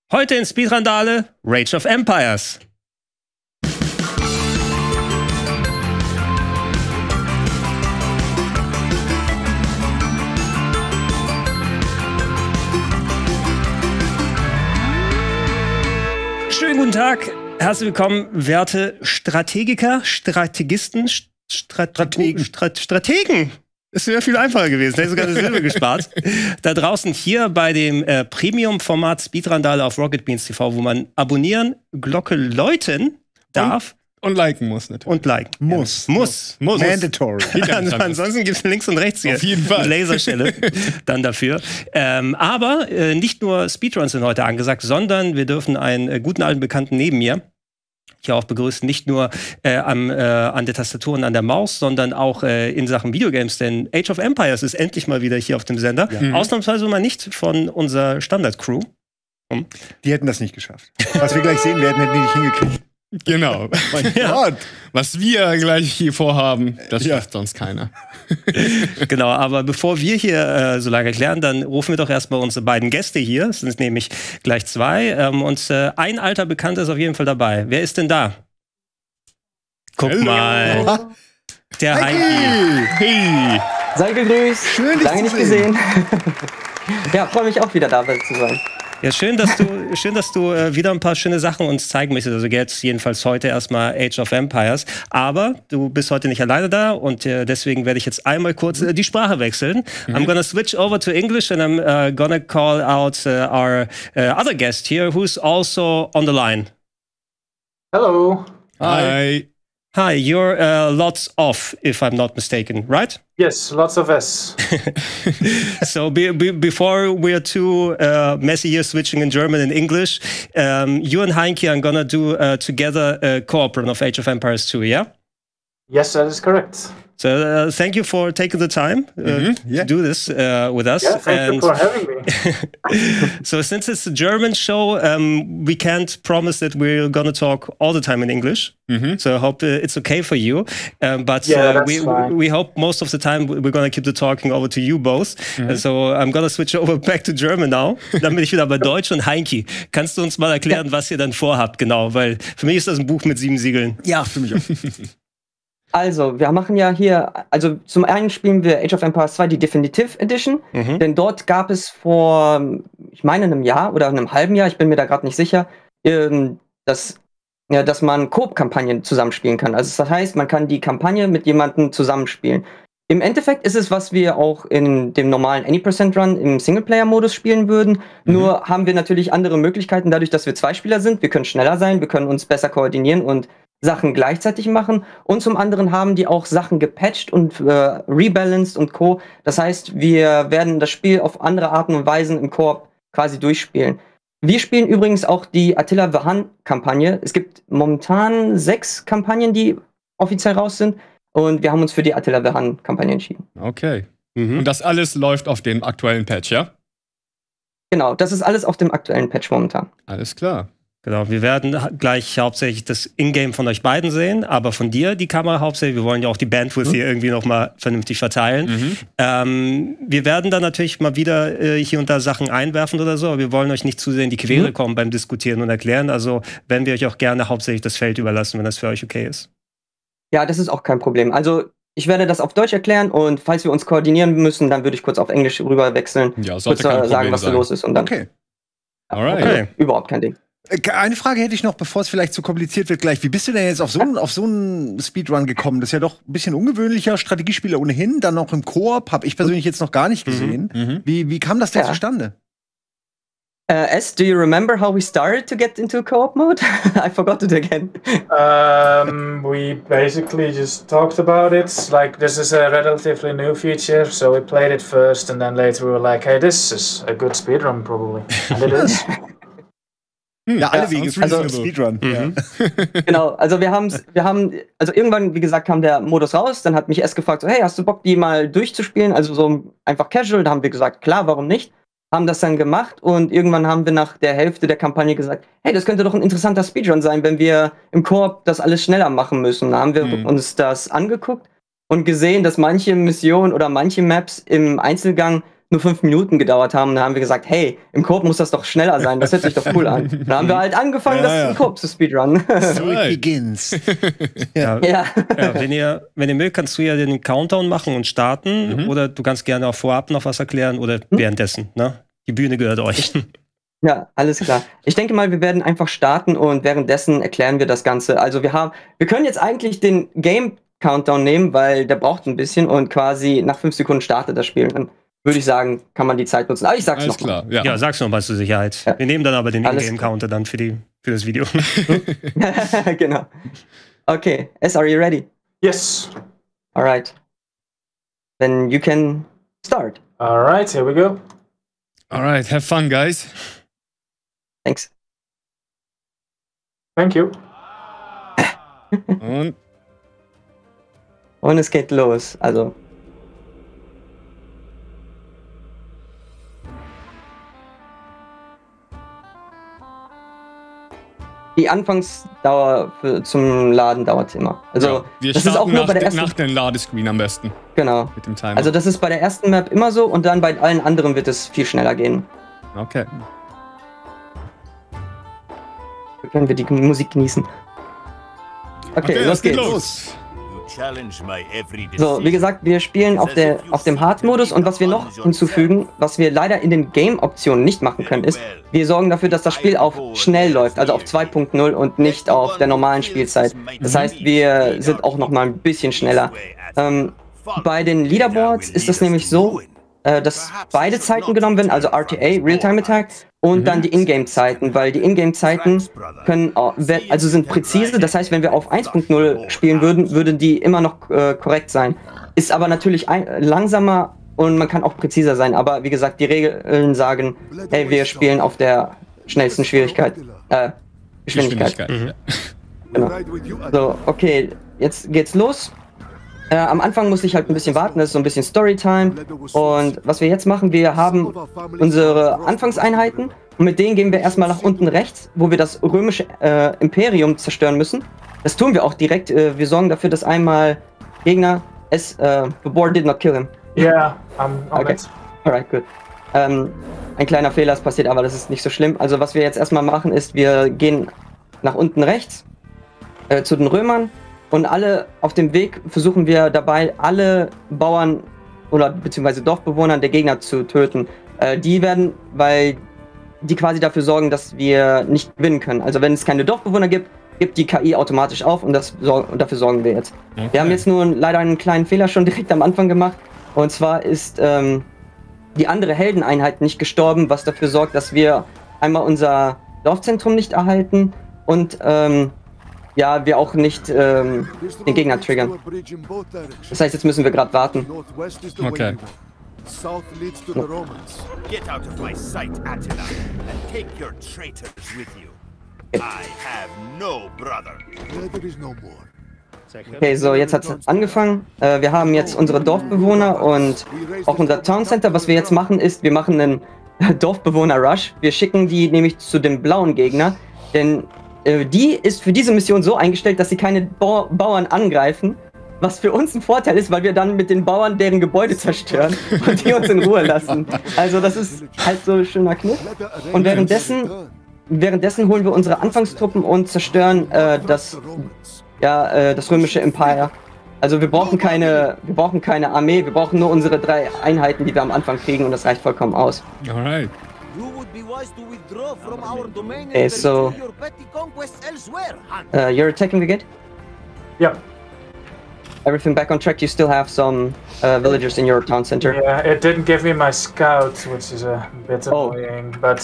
Heute in Speedrandale Rage of Empires. Schönen guten Tag, herzlich willkommen, werte Strategiker, Strategisten, Strategen. Es wäre viel einfacher gewesen, hätte sogar eine Silbe gespart. Da draußen hier bei dem Premium-Format Speedrandale auf Rocket Beans TV, wo man abonnieren, Glocke läuten darf. Und liken muss natürlich. Und liken. Muss. Mandatory. Ansonsten gibt es links und rechts hier. Auf jeden Fall. Laserstelle dann dafür. Aber nicht nur Speedruns sind heute angesagt, sondern wir dürfen einen guten alten Bekannten neben mir hier auch begrüßen, nicht nur an der Tastatur und an der Maus, sondern auch in Sachen Videogames, denn Age of Empires ist endlich mal wieder hier auf dem Sender. Ja. Ausnahmsweise mal nicht von unserer Standard-Crew. Die hätten das nicht geschafft. Was wir gleich sehen werden, hätten die nicht hingekriegt. Genau. Mein Gott. Was wir gleich hier vorhaben, das schafft sonst keiner. Genau, aber bevor wir hier so lange erklären, dann rufen wir doch erstmal unsere beiden Gäste hier. Es sind nämlich gleich zwei. Und ein alter Bekannter ist auf jeden Fall dabei. Wer ist denn da? Guck mal. Der Heiki. Hey. Sei gegrüßt. Schön, dich lange nicht gesehen. Ja, freue mich auch wieder dabei zu sein. Ja, schön, dass du wieder ein paar schöne Sachen uns zeigen möchtest. Also jetzt jedenfalls heute erstmal Age of Empires. Aber du bist heute nicht alleine da und deswegen werde ich jetzt einmal kurz die Sprache wechseln. I'm gonna switch over to English and I'm gonna call out our other guest here, who's also on the line. Hello. Hi. Hi, you're lots off, if I'm not mistaken, right? Yes, lots of S. So before we're too messy here switching in German and English, you and Heinke are gonna do together a co-op run of Age of Empires 2, yeah? Yes, that is correct. So thank you for taking the time to do this with us. Yeah, thank you for having me. So since it's a German show, we can't promise that we're going to talk all the time in English. So I hope it's okay for you. But we hope most of the time we're going to keep the talking over to you both. So I'm going to switch over back to German now. Dann bin ich wieder bei Deutsch. Und Heinke, kannst du uns mal erklären, was ihr dann vorhabt? Genau, weil für mich ist das ein Buch mit 7 Siegeln. Ja, für mich auch. Also, wir machen ja hier, also zum einen spielen wir Age of Empires 2 die Definitive Edition, denn dort gab es vor, ich meine, einem Jahr oder einem halben Jahr, ich bin mir da gerade nicht sicher, dass man Koop-Kampagnen zusammenspielen kann. Also das heißt, man kann die Kampagne mit jemandem zusammenspielen. Im Endeffekt ist es, was wir auch in dem normalen Any% Run im Singleplayer-Modus spielen würden, nur haben wir natürlich andere Möglichkeiten, dadurch, dass wir zwei Spieler sind. Wir können schneller sein, wir können uns besser koordinieren und Sachen gleichzeitig machen, und zum anderen haben die auch Sachen gepatcht und rebalanced und Co. Das heißt, wir werden das Spiel auf andere Arten und Weisen im Koop quasi durchspielen. Wir spielen übrigens auch die Attila the Hun-Kampagne. Es gibt momentan 6 Kampagnen, die offiziell raus sind, und wir haben uns für die Attila the Hun-Kampagne entschieden. Okay. Und das alles läuft auf dem aktuellen Patch, ja? Genau, das ist alles auf dem aktuellen Patch momentan. Alles klar. Genau, wir werden gleich hauptsächlich das Ingame von euch beiden sehen, aber von dir die Kamera hauptsächlich. Wir wollen ja auch die Bandwidth hier irgendwie noch mal vernünftig verteilen. Wir werden dann natürlich mal wieder hier und da Sachen einwerfen oder so, aber wir wollen euch nicht zu sehr in die Quere kommen beim Diskutieren und Erklären. Also werden wir euch auch gerne hauptsächlich das Feld überlassen, wenn das für euch okay ist. Ja, das ist auch kein Problem. Also ich werde das auf Deutsch erklären, und falls wir uns koordinieren müssen, dann würde ich kurz auf Englisch rüber wechseln. Ja, sollte kurz kein Problem sagen, was da los ist, und dann. Okay. Alright. Okay. Überhaupt kein Ding. Eine Frage hätte ich noch, bevor es vielleicht zu kompliziert wird gleich. Wie bist du denn jetzt auf so einen Speedrun gekommen? Das ist ja doch ein bisschen ungewöhnlicher. Strategiespieler ohnehin, dann noch im Koop. Habe ich persönlich jetzt noch gar nicht gesehen. Wie kam das denn zustande? Do you remember how we started to get into co-op mode? I forgot it again. We basically just talked about it. Like, this is a relatively new feature, so we played it first, and then later we were like, hey, this is a good speedrun probably. And it is. Ja, alle Wege also, Speedrun. Genau, also also irgendwann, wie gesagt, kam der Modus raus, dann hat mich S gefragt, so, hey, hast du Bock, die mal durchzuspielen? Also so einfach casual, da haben wir gesagt, klar, warum nicht? Haben das dann gemacht, und irgendwann haben wir nach der Hälfte der Kampagne gesagt, hey, das könnte doch ein interessanter Speedrun sein, wenn wir im Koop das alles schneller machen müssen. Da haben wir uns das angeguckt und gesehen, dass manche Missionen oder manche Maps im Einzelgang nur 5 Minuten gedauert haben. Und dann haben wir gesagt, hey, im Koop muss das doch schneller sein, das hört sich doch cool an. Dann haben wir halt angefangen, das im Koop zu speedrunnen. So it begins. Ja. Wenn ihr mögt, kannst du ja den Countdown machen und starten. Oder du kannst gerne auch vorab noch was erklären oder währenddessen. Ne? Die Bühne gehört euch. Ja, alles klar. Ich denke mal, wir werden einfach starten und währenddessen erklären wir das Ganze. Also wir können jetzt eigentlich den Game-Countdown nehmen, weil der braucht ein bisschen und quasi nach 5 Sekunden startet das Spiel. Dann würde ich sagen, kann man die Zeit nutzen. Aber ich sag's noch mal. Ja, sag's noch mal zur Sicherheit. Ja. Wir nehmen dann aber den In-Game-Counter dann für das Video. Genau. Okay, are you ready? Yes. Alright. Then you can start. Alright, here we go. Alright, have fun, guys. Thanks. Thank you. Und es geht los. Also. Die Anfangsdauer zum Laden dauert immer. Also wir das ist auch nur bei der ersten nach dem Ladescreen am besten. Genau. Mit dem Timer. Also das ist bei der ersten Map immer so und dann bei allen anderen wird es viel schneller gehen. Okay. So können wir die Musik genießen. Okay, los geht's. So, wie gesagt, wir spielen auf dem Hard-Modus und was wir noch hinzufügen, was wir leider in den Game-Optionen nicht machen können, ist, wir sorgen dafür, dass das Spiel auf schnell läuft, also auf 2.0 und nicht auf der normalen Spielzeit. Das heißt, wir sind auch noch mal ein bisschen schneller. Bei den Leaderboards ist das nämlich so, dass beide Zeiten genommen werden, also RTA, Real-Time Attack, und dann die Ingame-Zeiten, weil die Ingame-Zeiten sind präzise, das heißt, wenn wir auf 1.0 spielen würden die immer noch korrekt sein. Ist aber natürlich langsamer und man kann auch präziser sein, aber wie gesagt, die Regeln sagen, hey, wir spielen auf der schnellsten Geschwindigkeit. Genau. So, okay, jetzt geht's los. Am Anfang musste ich halt ein bisschen warten, das ist so ein bisschen Storytime. Und was wir jetzt machen, wir haben unsere Anfangseinheiten und mit denen gehen wir erstmal nach unten rechts, wo wir das römische Imperium zerstören müssen. Das tun wir auch direkt. Wir sorgen dafür, dass einmal Gegner the boar did not kill him. Yeah, okay. Alright, good. Ein kleiner Fehler ist passiert, aber das ist nicht so schlimm. Also was wir jetzt erstmal machen, ist, wir gehen nach unten rechts zu den Römern. Und auf dem Weg versuchen wir dabei, alle Bauern oder beziehungsweise Dorfbewohner der Gegner zu töten. Weil die quasi dafür sorgen, dass wir nicht gewinnen können. Also wenn es keine Dorfbewohner gibt, gibt die KI automatisch auf und dafür sorgen wir jetzt. Okay. Wir haben jetzt nur leider einen kleinen Fehler schon direkt am Anfang gemacht. Und zwar ist die andere Heldeneinheit nicht gestorben, was dafür sorgt, dass wir einmal unser Dorfzentrum nicht erhalten und ja, wir auch nicht den Gegner triggern. Das heißt, jetzt müssen wir gerade warten. Okay. Okay, so jetzt hat es angefangen. Wir haben jetzt unsere Dorfbewohner und auch unser Town Center. Was wir jetzt machen ist, wir machen einen Dorfbewohner-Rush. Wir schicken die nämlich zu dem blauen Gegner, denn die ist für diese Mission so eingestellt, dass sie keine Bauern angreifen, was für uns ein Vorteil ist, weil wir dann mit den Bauern deren Gebäude zerstören und die uns in Ruhe lassen. Also das ist halt so ein schöner Kniff. Und währenddessen holen wir unsere Anfangstruppen und zerstören das römische Empire. Also wir brauchen keine Armee, wir brauchen nur unsere 3 Einheiten, die wir am Anfang kriegen und das reicht vollkommen aus. Alright. Okay, so you're attacking the gate? Yeah. Everything back on track. You still have some villagers in your town center. Yeah, it didn't give me my scout, which is a bit annoying, but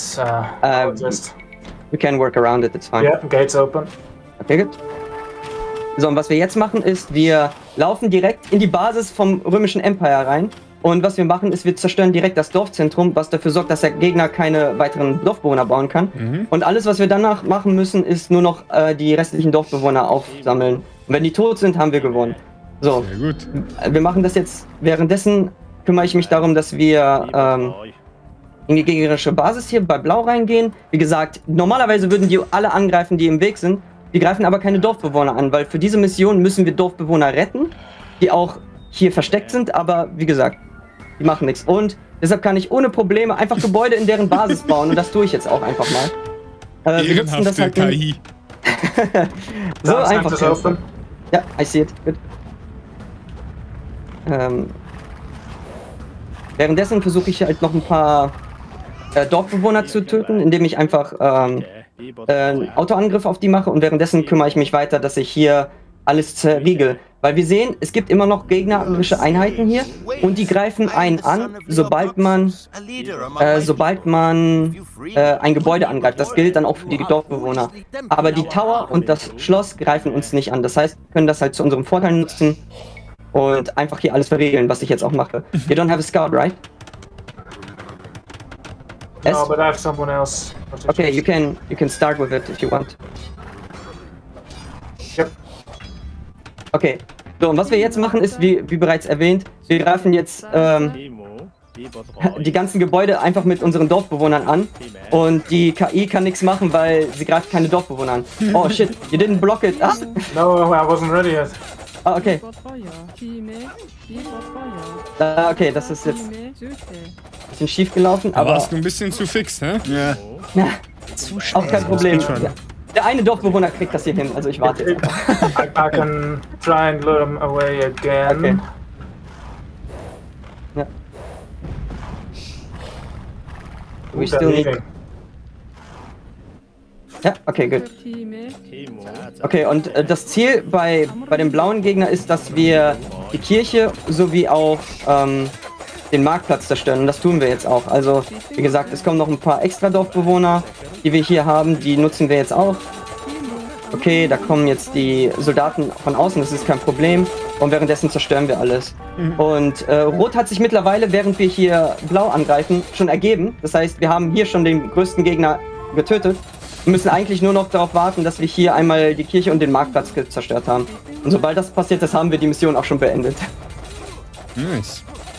we can work around it. It's fine. Yeah, gates open. Okay, good. So, und was wir jetzt machen ist, wir laufen direkt in die Basis vom römischen Empire rein. Und was wir machen ist, wir zerstören direkt das Dorfzentrum, was dafür sorgt, dass der Gegner keine weiteren Dorfbewohner bauen kann. Und alles, was wir danach machen müssen, ist nur noch die restlichen Dorfbewohner aufsammeln. Und wenn die tot sind, haben wir gewonnen. So, sehr gut. Wir machen das jetzt. Währenddessen kümmere ich mich darum, dass wir in die gegnerische Basis hier bei Blau reingehen. Wie gesagt, normalerweise würden die alle angreifen, die im Weg sind. Die greifen aber keine Dorfbewohner an, weil für diese Mission müssen wir Dorfbewohner retten, die auch hier versteckt sind. Aber wie gesagt, die machen nichts. Und deshalb kann ich ohne Probleme einfach Gebäude in deren Basis bauen. Und das tue ich jetzt auch einfach mal. Wir nutzen das halt KI. so einfach. Ja, I see it. Good. Währenddessen versuche ich halt noch ein paar Dorfbewohner zu töten, indem ich einfach Autoangriff auf die mache. Und währenddessen kümmere ich mich weiter, dass ich hier alles zerriegel. Weil wir sehen, es gibt immer noch gegnerische Einheiten hier und die greifen einen an, sobald man ein Gebäude angreift. Das gilt dann auch für die Dorfbewohner. Aber die Tower und das Schloss greifen uns nicht an. Das heißt, wir können das halt zu unserem Vorteil nutzen und einfach hier alles verriegeln, was ich jetzt auch mache. You don't have a scout, right? No, but I have someone else. Okay, you can start with it if you want. Yep. Okay, so und was wir jetzt machen ist, wie bereits erwähnt, wir greifen jetzt die ganzen Gebäude einfach mit unseren Dorfbewohnern an und die KI kann nichts machen, weil sie greift keine Dorfbewohner an. Oh shit, you didn't block it. Ah? No, I wasn't ready yet. Ah, okay. Okay, das ist jetzt ein bisschen schief gelaufen, aber... warst du ein bisschen zu fix, hä? Ja. Ja, auch kein Problem. Ja. Der eine Dorfbewohner kriegt das hier hin, also ich warte jetzt. I can try and lure him away again. Okay. Ja. We still need... Ja, okay, gut. Okay, und das Ziel bei dem blauen Gegner ist, dass wir die Kirche sowie auch den Marktplatz zerstören. Und das tun wir jetzt auch. Also, wie gesagt, es kommen noch ein paar extra Dorfbewohner, die wir hier haben. Die nutzen wir jetzt auch. Okay, da kommen jetzt die Soldaten von außen, das ist kein Problem. Und währenddessen zerstören wir alles. Und Rot hat sich mittlerweile, während wir hier blau angreifen, schon ergeben. Das heißt, wir haben hier schon den größten Gegner getötet. Wir müssen eigentlich nur noch darauf warten, dass wir hier einmal die Kirche und den Marktplatz zerstört haben. Und sobald das passiert ist, haben wir die Mission auch schon beendet. Nice.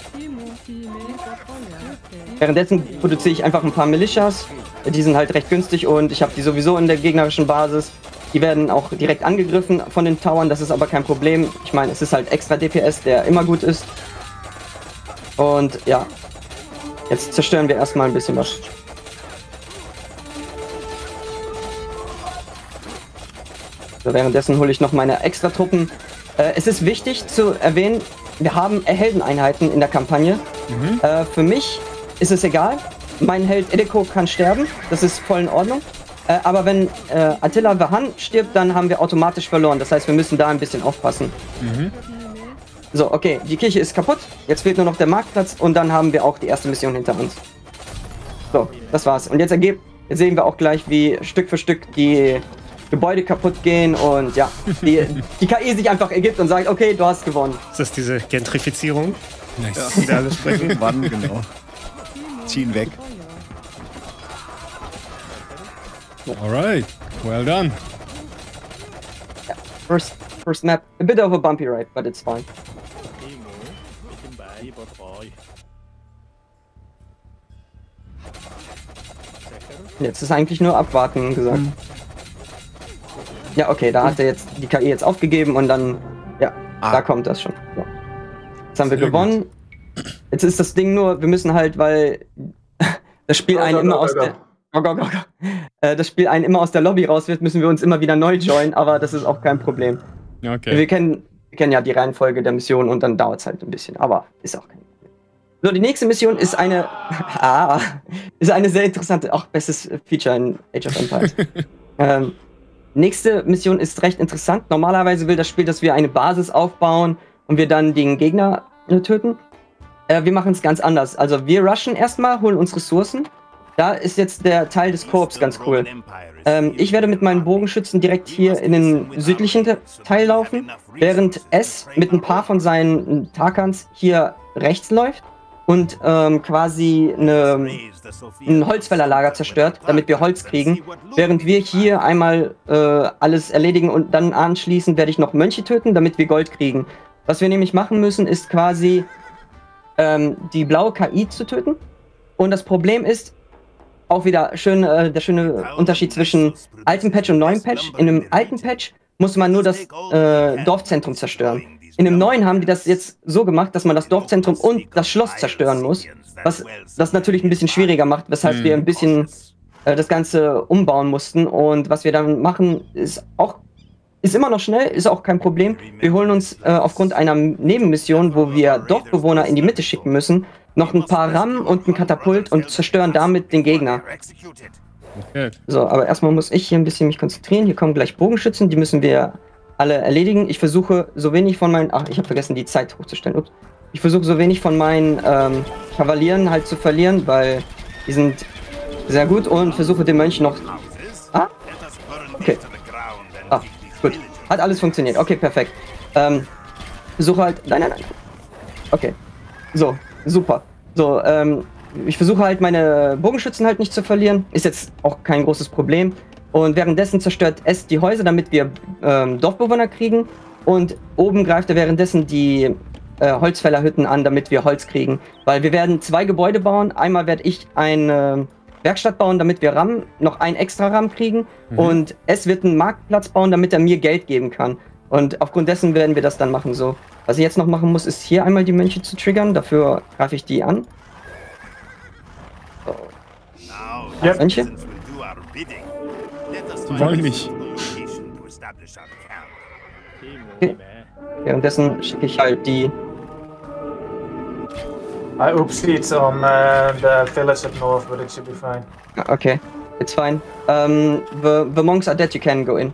Währenddessen produziere ich einfach ein paar Militias. Die sind halt recht günstig und ich habe die sowieso in der gegnerischen Basis. Die werden auch direkt angegriffen von den Towern, das ist aber kein Problem. Ich meine, es ist halt extra DPS, der immer gut ist. Und ja, jetzt zerstören wir erstmal ein bisschen was. So, währenddessen hole ich noch meine Extra-Truppen. Es ist wichtig zu erwähnen, wir haben Heldeneinheiten in der Kampagne. Für mich ist es egal. Mein Held Edeko kann sterben, das ist voll in Ordnung. Aber wenn Attila Vahan stirbt, dann haben wir automatisch verloren. Das heißt, wir müssen da ein bisschen aufpassen. So, okay, die Kirche ist kaputt. Jetzt fehlt nur noch der Marktplatz und dann haben wir auch die erste Mission hinter uns. So, das war's. Und jetzt sehen wir auch gleich, wie Stück für Stück die Gebäude kaputt gehen und ja, die KI sich einfach ergibt und sagt, okay, du hast gewonnen. Ist das diese Gentrifizierung? Nice. Ja, alles sprechen. Wann, genau. Ziehen weg. Alright, well done. Yeah. First map, a bit of a bumpy ride, but it's fine. Jetzt ist eigentlich nur abwarten gesagt. Ja, okay, da hat er jetzt die KI jetzt aufgegeben und dann, ja, da kommt das schon. So. Jetzt haben wir gewonnen. Jetzt ist das Ding nur, wir müssen halt, weil das Spiel einen immer aus der... das Spiel einen immer aus der Lobby raus wird, müssen wir uns immer wieder neu joinen, aber das ist auch kein Problem. Okay. Wir kennen ja die Reihenfolge der Mission und dann dauert es halt ein bisschen, aber ist auch kein Problem. So, die nächste Mission ist eine ist eine sehr interessante, auch bestes Feature in Age of Empires. Nächste Mission ist recht interessant. Normalerweise will das Spiel, dass wir eine Basis aufbauen und wir dann den Gegner töten. Wir machen es ganz anders. Also wir rushen erstmal, holen uns Ressourcen. Da ist jetzt der Teil des Korps ganz cool. Ich werde mit meinen Bogenschützen direkt hier in den südlichen Teil laufen, während S mit ein paar von seinen Tarkans hier rechts läuft und quasi ein Holzfällerlager zerstört, damit wir Holz kriegen. Während wir hier einmal alles erledigen und dann anschließend werde ich noch Mönche töten, damit wir Gold kriegen. Was wir nämlich machen müssen, ist quasi die blaue KI zu töten. Und das Problem ist, auch wieder der schöne Unterschied zwischen altem Patch und neuem Patch. In einem alten Patch musste man nur das Dorfzentrum zerstören. In dem neuen haben die das jetzt so gemacht, dass man das Dorfzentrum und das Schloss zerstören muss, was das natürlich ein bisschen schwieriger macht, weshalb wir ein bisschen das Ganze umbauen mussten. Und was wir dann machen, ist immer noch schnell, ist auch kein Problem. Wir holen uns aufgrund einer Nebenmission, wo wir Dorfbewohner in die Mitte schicken müssen, noch ein paar Rammen und ein Katapult und zerstören damit den Gegner. Okay. So, aber erstmal muss ich hier ein bisschen mich konzentrieren. Hier kommen gleich Bogenschützen, die müssen wir alle erledigen. Ich versuche so wenig von meinen... Ach, ich habe vergessen, die Zeit hochzustellen. Ups. Ich versuche so wenig von meinen Kavalieren halt zu verlieren, weil die sind sehr gut und versuche den Mönch noch... Ah? Okay. Ah, gut. Hat alles funktioniert. Okay, perfekt. Versuche halt... Nein. Okay. So, super. So, ich versuche halt meine Bogenschützen halt nicht zu verlieren. Ist jetzt auch kein großes Problem. Und währenddessen zerstört es die Häuser, damit wir Dorfbewohner kriegen. Und oben greift er währenddessen die Holzfällerhütten an, damit wir Holz kriegen. Weil wir werden 2 Gebäude bauen. Einmal werde ich eine Werkstatt bauen, damit wir noch einen extra Rahmen kriegen. Und es wird einen Marktplatz bauen, damit er mir Geld geben kann. Und aufgrund dessen werden wir das dann machen. So, was ich jetzt noch machen muss, ist hier einmal die Mönche zu triggern. Dafür greife ich die an. So. Yep. Mönche. Wollen nicht. Okay. Währenddessen schicke ich halt die... Oops, it's on the village up north, but it should be fine. Okay, it's fine. The monks are dead, you can go in.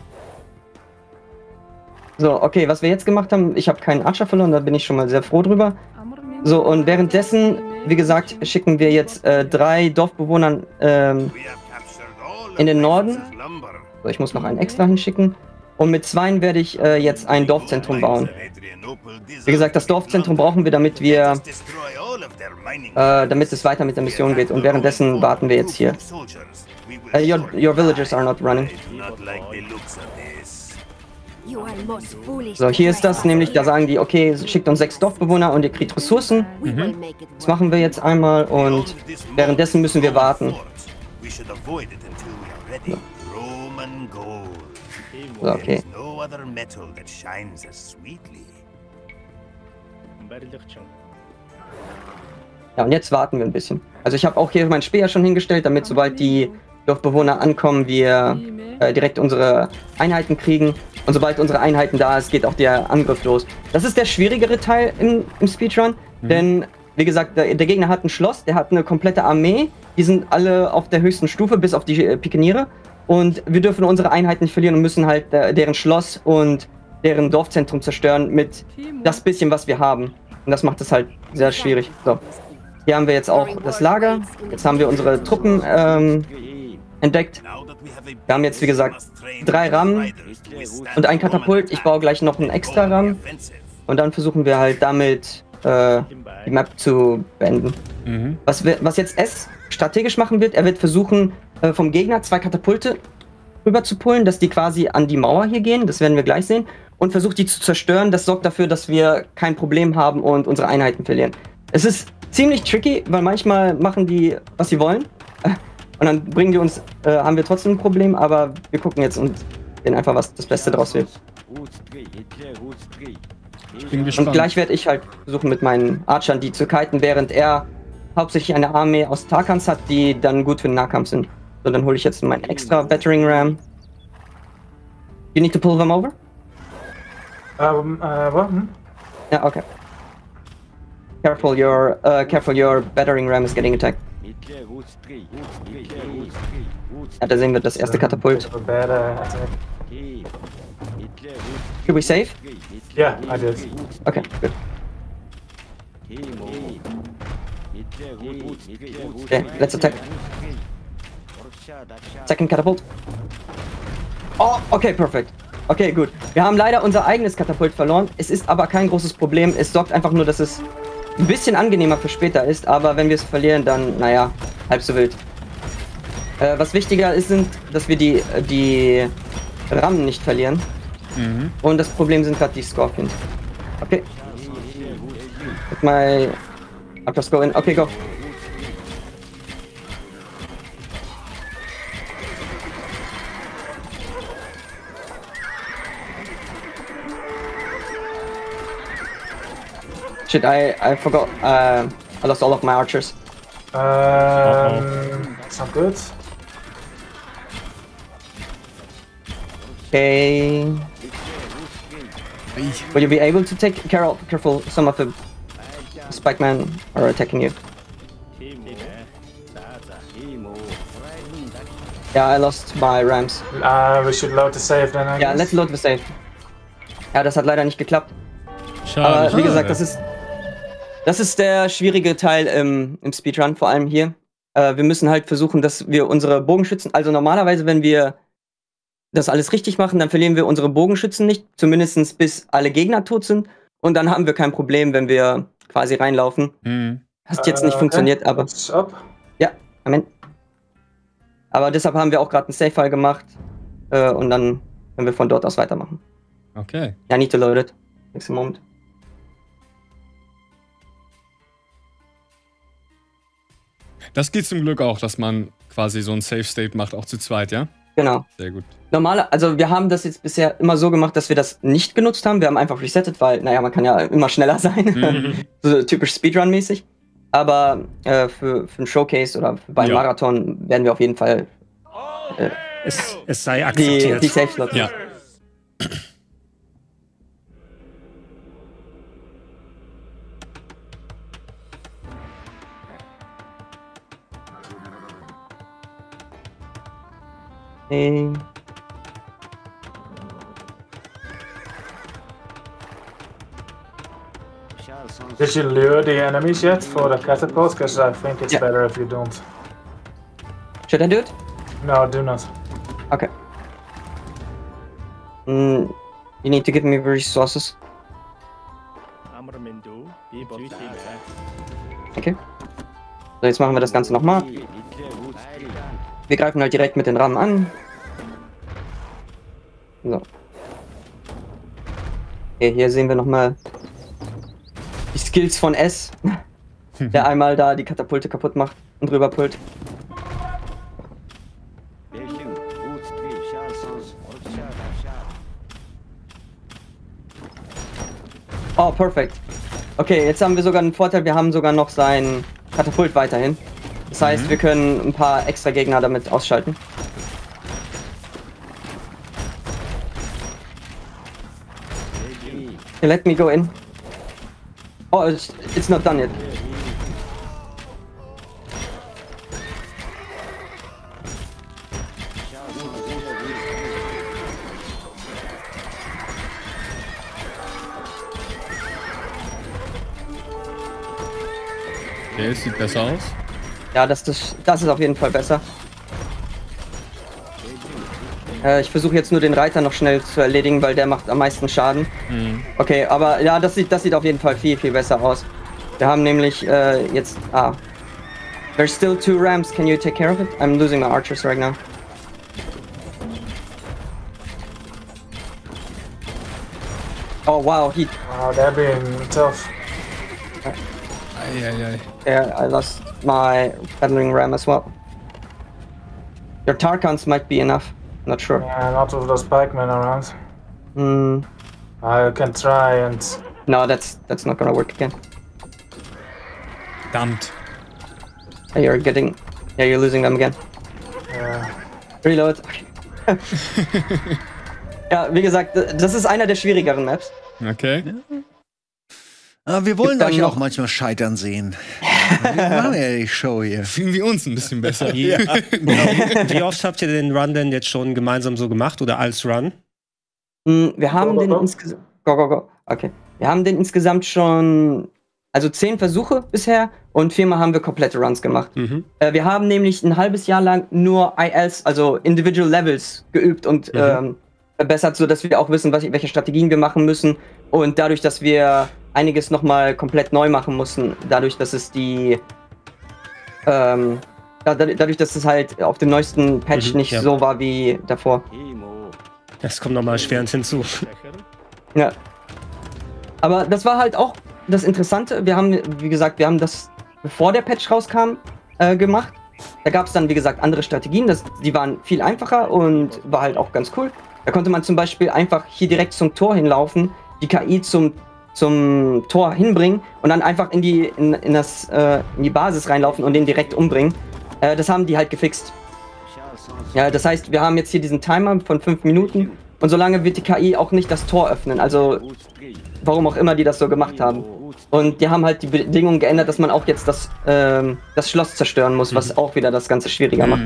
So, okay, was wir jetzt gemacht haben, ich habe keinen Archer verloren, da bin ich schon mal sehr froh drüber. So, und währenddessen, wie gesagt, schicken wir jetzt 3 Dorfbewohner in den Norden. So, ich muss noch einen extra hinschicken. Und mit 2 werde ich jetzt ein Dorfzentrum bauen. Wie gesagt, das Dorfzentrum brauchen wir, damit es weiter mit der Mission geht. Und währenddessen warten wir jetzt hier. Your villagers are not running. So, hier ist das nämlich, da sagen die, okay, schickt uns 6 Dorfbewohner und ihr kriegt Ressourcen. Das machen wir jetzt einmal und währenddessen müssen wir warten. So, okay. Ja, und jetzt warten wir ein bisschen. Also ich habe auch hier mein Speer schon hingestellt, damit sobald die Dorfbewohner ankommen, wir direkt unsere Einheiten kriegen. Und sobald unsere Einheiten da ist, geht auch der Angriff los. Das ist der schwierigere Teil im Speedrun, denn, wie gesagt, der Gegner hat ein Schloss, der hat eine komplette Armee, die sind alle auf der höchsten Stufe, bis auf die Pikeniere. Und wir dürfen unsere Einheiten nicht verlieren und müssen halt deren Schloss und deren Dorfzentrum zerstören mit das bisschen, was wir haben. Und das macht es halt sehr schwierig. So, hier haben wir jetzt auch das Lager. Jetzt haben wir unsere Truppen entdeckt. Wir haben jetzt, wie gesagt, 3 Rammen und ein Katapult. Ich baue gleich noch einen extra Ramm. Und dann versuchen wir halt damit die Map zu beenden. Was jetzt S strategisch machen wird, er wird versuchen, vom Gegner 2 Katapulte rüber zu pullen, dass die quasi an die Mauer hier gehen. Das werden wir gleich sehen. Und versucht die zu zerstören. Das sorgt dafür, dass wir kein Problem haben und unsere Einheiten verlieren. Es ist ziemlich tricky, weil manchmal machen die, was sie wollen. Und dann bringen die uns, haben wir trotzdem ein Problem, aber wir gucken jetzt und sehen einfach, was das Beste draus wird. Ich bin gespannt. Und gleich werde ich halt versuchen, mit meinen Archern die zu kiten, während er hauptsächlich eine Armee aus Tarkans hat, die dann gut für den Nahkampf sind. So, dann hole ich jetzt meinen extra Battering Ram. You need to pull them over? What? Yeah, okay. Careful, your battering ram is getting attacked. Ja, da sehen wir das erste Katapult. Did we save? Yeah, I did. Okay, good. Okay, let's attack. Second Katapult. Oh, okay, perfekt. Okay, gut. Wir haben leider unser eigenes Katapult verloren. Es ist aber kein großes Problem. Es sorgt einfach nur, dass es ein bisschen angenehmer für später ist. Aber wenn wir es verlieren, dann, naja, halb so wild. Was wichtiger ist, sind, dass wir die Rammen nicht verlieren. Und das Problem sind gerade die Scorpions. Okay. Let my Archers go in. Okay, go. Shit, I forgot. I lost all of my archers. That's not good. Okay. Will you be able to take careful? Some of the spikemen are attacking you. Yeah, I lost my Rams. We should load the save then, I Ja, guess. let's load the save. Ja, das hat leider nicht geklappt. Schade. Aber wie gesagt, das ist der schwierige Teil im Speedrun, vor allem hier. Wir müssen halt versuchen, dass wir unsere Bogenschützen, also normalerweise, wenn wir das alles richtig machen, dann verlieren wir unsere Bogenschützen nicht, zumindest bis alle Gegner tot sind. Und dann haben wir kein Problem, wenn wir quasi reinlaufen. Hat jetzt nicht funktioniert, aber... Ja, Amen. Aber deshalb haben wir auch gerade einen Save-File gemacht. Und dann können wir von dort aus weitermachen. Okay. I need to load it. Next moment. Das geht zum Glück auch, dass man quasi so ein Save-State macht, auch zu zweit, ja? Genau. Sehr gut. Also wir haben das jetzt bisher immer so gemacht, dass wir das nicht genutzt haben. Wir haben einfach resettet, weil, naja, man kann ja immer schneller sein. So typisch Speedrun-mäßig. Aber für einen Showcase oder beim Marathon werden wir auf jeden Fall es sei akzeptiert. Die Safe-Slots. Ja. Okay. Did you lure the enemies yet for the catapult? Because I think it's better if you don't. Should I do it? No, do not. Okay. You need to give me resources. Okay. So, jetzt machen wir das Ganze nochmal. Wir greifen halt direkt mit den Rammen an. So. Okay, hier sehen wir nochmal die Skills von S, der einmal da die Katapulte kaputt macht und drüber pullt. Oh, perfekt. Okay, jetzt haben wir sogar einen Vorteil, wir haben sogar noch sein Katapult weiterhin. Das heißt, wir können ein paar extra Gegner damit ausschalten. Okay, let me go in. Oh, it's not done yet. Okay, sieht besser aus. Ja, das ist auf jeden Fall besser. Ich versuche jetzt nur den Reiter noch schnell zu erledigen, weil der macht am meisten Schaden. Okay, aber ja, das sieht auf jeden Fall viel besser aus. Wir haben nämlich jetzt... There's still 2 Rams. Can you take care of it? I'm losing my archers right now. Oh wow, he... Wow, they're being tough. Yeah, I lost my battling ram as well. Your Tarkans might be enough. Not sure. Yeah, not with those pikemen around. I can try and... No, that's not gonna work again. Verdammt. You're losing them again. Yeah. Reload. Ja, wie gesagt, das ist einer der schwierigeren Maps. Okay. Aber wir wollen euch auch manchmal scheitern sehen. Wir machen ja die Show hier. Fühlen wir uns ein bisschen besser. Ja. Wie oft habt ihr den Run denn jetzt schon gemeinsam so gemacht oder als Run? Wir haben den insgesamt... Okay. Wir haben den insgesamt schon... Also 10 Versuche bisher und 4-mal haben wir komplette Runs gemacht. Wir haben nämlich ein halbes Jahr lang nur ILs, also Individual Levels, geübt und verbessert, sodass wir auch wissen, welche Strategien wir machen müssen. Und dadurch, dass wir einiges nochmal komplett neu machen mussten, dadurch, dass es dadurch, dass es halt auf dem neuesten Patch nicht so war wie davor. Das kommt nochmal schwerend hinzu. Ja. Aber das war halt auch das Interessante. Wir haben, wie gesagt, das, bevor der Patch rauskam, gemacht. Da gab es dann, wie gesagt, andere Strategien. Die waren viel einfacher und war halt auch ganz cool. Da konnte man zum Beispiel einfach hier direkt zum Tor hinlaufen, die KI zum zum Tor hinbringen und dann einfach in die Basis reinlaufen und den direkt umbringen. Das haben die halt gefixt. Ja, das heißt, wir haben jetzt hier diesen Timer von 5 Minuten und solange wird die KI auch nicht das Tor öffnen. Also, warum auch immer die das so gemacht haben. Und die haben halt die Bedingungen geändert, dass man auch jetzt das Schloss zerstören muss, was auch wieder das Ganze schwieriger macht.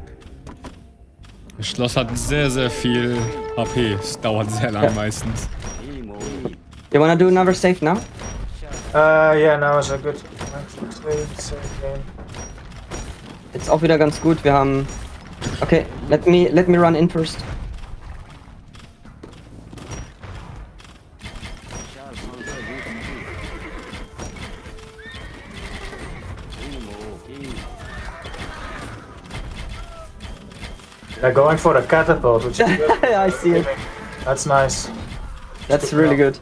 Das Schloss hat sehr, sehr viel HP. Es dauert sehr lang meistens. You wanna do another save now? Yeah, now is a good save game. Jetzt auch wieder ganz gut. Wir haben. Okay, let me run in first. They're going for the catapult, which is good. Yeah, I see it. That's nice. That's really good.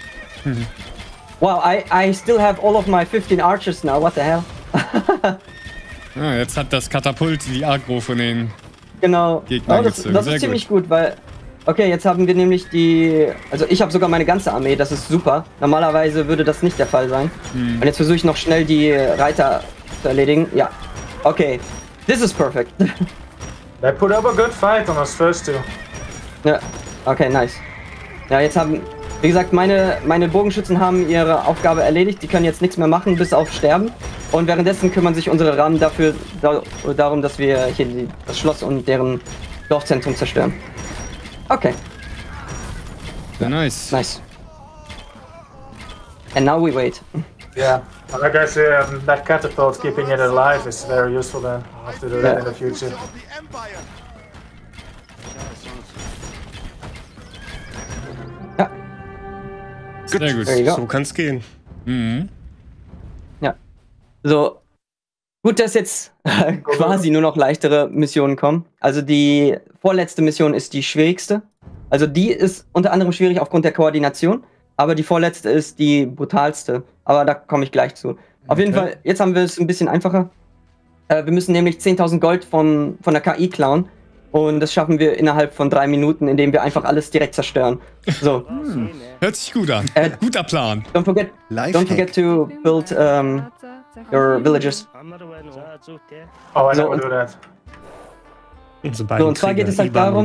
Wow, I still have all of my 15 archers now. What the hell? Ja, jetzt hat das Katapult die Agro von den Genau. Gegnern gezogen. Das ist ziemlich gut, weil... Okay, jetzt haben wir nämlich die... Also ich habe sogar meine ganze Armee, das ist super. Normalerweise würde das nicht der Fall sein. Und jetzt versuche ich noch schnell die Reiter zu erledigen. Ja. Okay. This is perfect. They put up a good fight on us first two. Ja. Okay, nice. Ja, jetzt haben... Wie gesagt, meine Bogenschützen haben ihre Aufgabe erledigt. Die können jetzt nichts mehr machen, bis auf sterben. Und währenddessen kümmern sich unsere Rahmen darum, dass wir hier das Schloss und deren Dorfzentrum zerstören. Okay. Sehr nice. Nice. And now we wait. Yeah. Like I said, that catapult keeping it alive is very useful then. I'll have to do that in the future. Ja. Sehr gut. So kann's gehen. Ja. So. Gut, dass jetzt quasi nur noch leichtere Missionen kommen. Also die vorletzte Mission ist die schwierigste. Also die ist unter anderem schwierig aufgrund der Koordination. Aber die vorletzte ist die brutalste. Aber da komme ich gleich zu. Auf jeden Fall, jetzt haben wir es ein bisschen einfacher. Wir müssen nämlich 10.000 Gold von der KI klauen. Und das schaffen wir innerhalb von 3 Minuten, indem wir einfach alles direkt zerstören. So. Hört sich gut an. Guter Plan. Don't forget to build your villages. Oh, I never do that. So, und zwar geht es halt darum...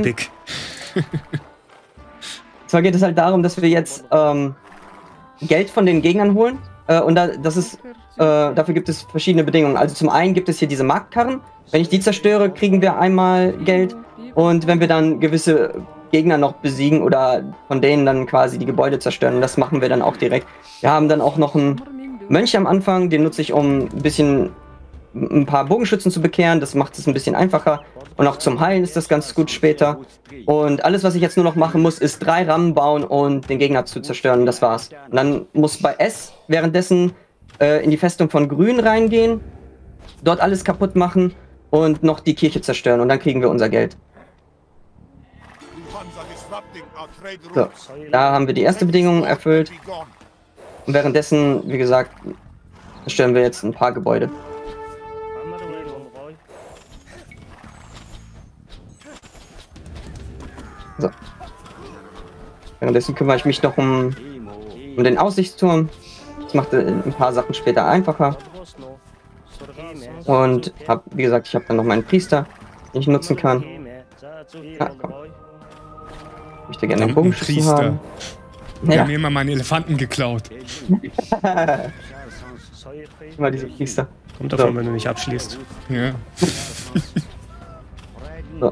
Zwar geht es halt darum, dass wir jetzt Geld von den Gegnern holen. Und dafür gibt es verschiedene Bedingungen. Also zum einen gibt es hier diese Marktkarren. Wenn ich die zerstöre, kriegen wir einmal Geld. Und wenn wir dann gewisse Gegner noch besiegen oder von denen dann quasi die Gebäude zerstören, das machen wir dann auch direkt. Wir haben dann auch noch einen Mönch am Anfang, den nutze ich, um ein paar Bogenschützen zu bekehren. Das macht es ein bisschen einfacher. Und auch zum Heilen ist das ganz gut später. Und alles, was ich jetzt nur noch machen muss, ist 3 Rammen bauen und den Gegner zu zerstören. Und das war's. Und dann muss bei S währenddessen in die Festung von Grün reingehen, dort alles kaputt machen und noch die Kirche zerstören. Und dann kriegen wir unser Geld. So, da haben wir die erste Bedingung erfüllt. Und währenddessen, wie gesagt, zerstören wir jetzt ein paar Gebäude. So. Währenddessen kümmere ich mich noch um den Aussichtsturm. Das macht ein paar Sachen später einfacher. Und wie gesagt, ich habe dann noch meinen Priester, den ich nutzen kann. Ah, komm. Ich möchte gerne einen Bogenschützen haben. Wir haben mir immer meinen Elefanten geklaut. Immer diese Priester. Kommt davon, wenn du nicht abschließt. Ja. So.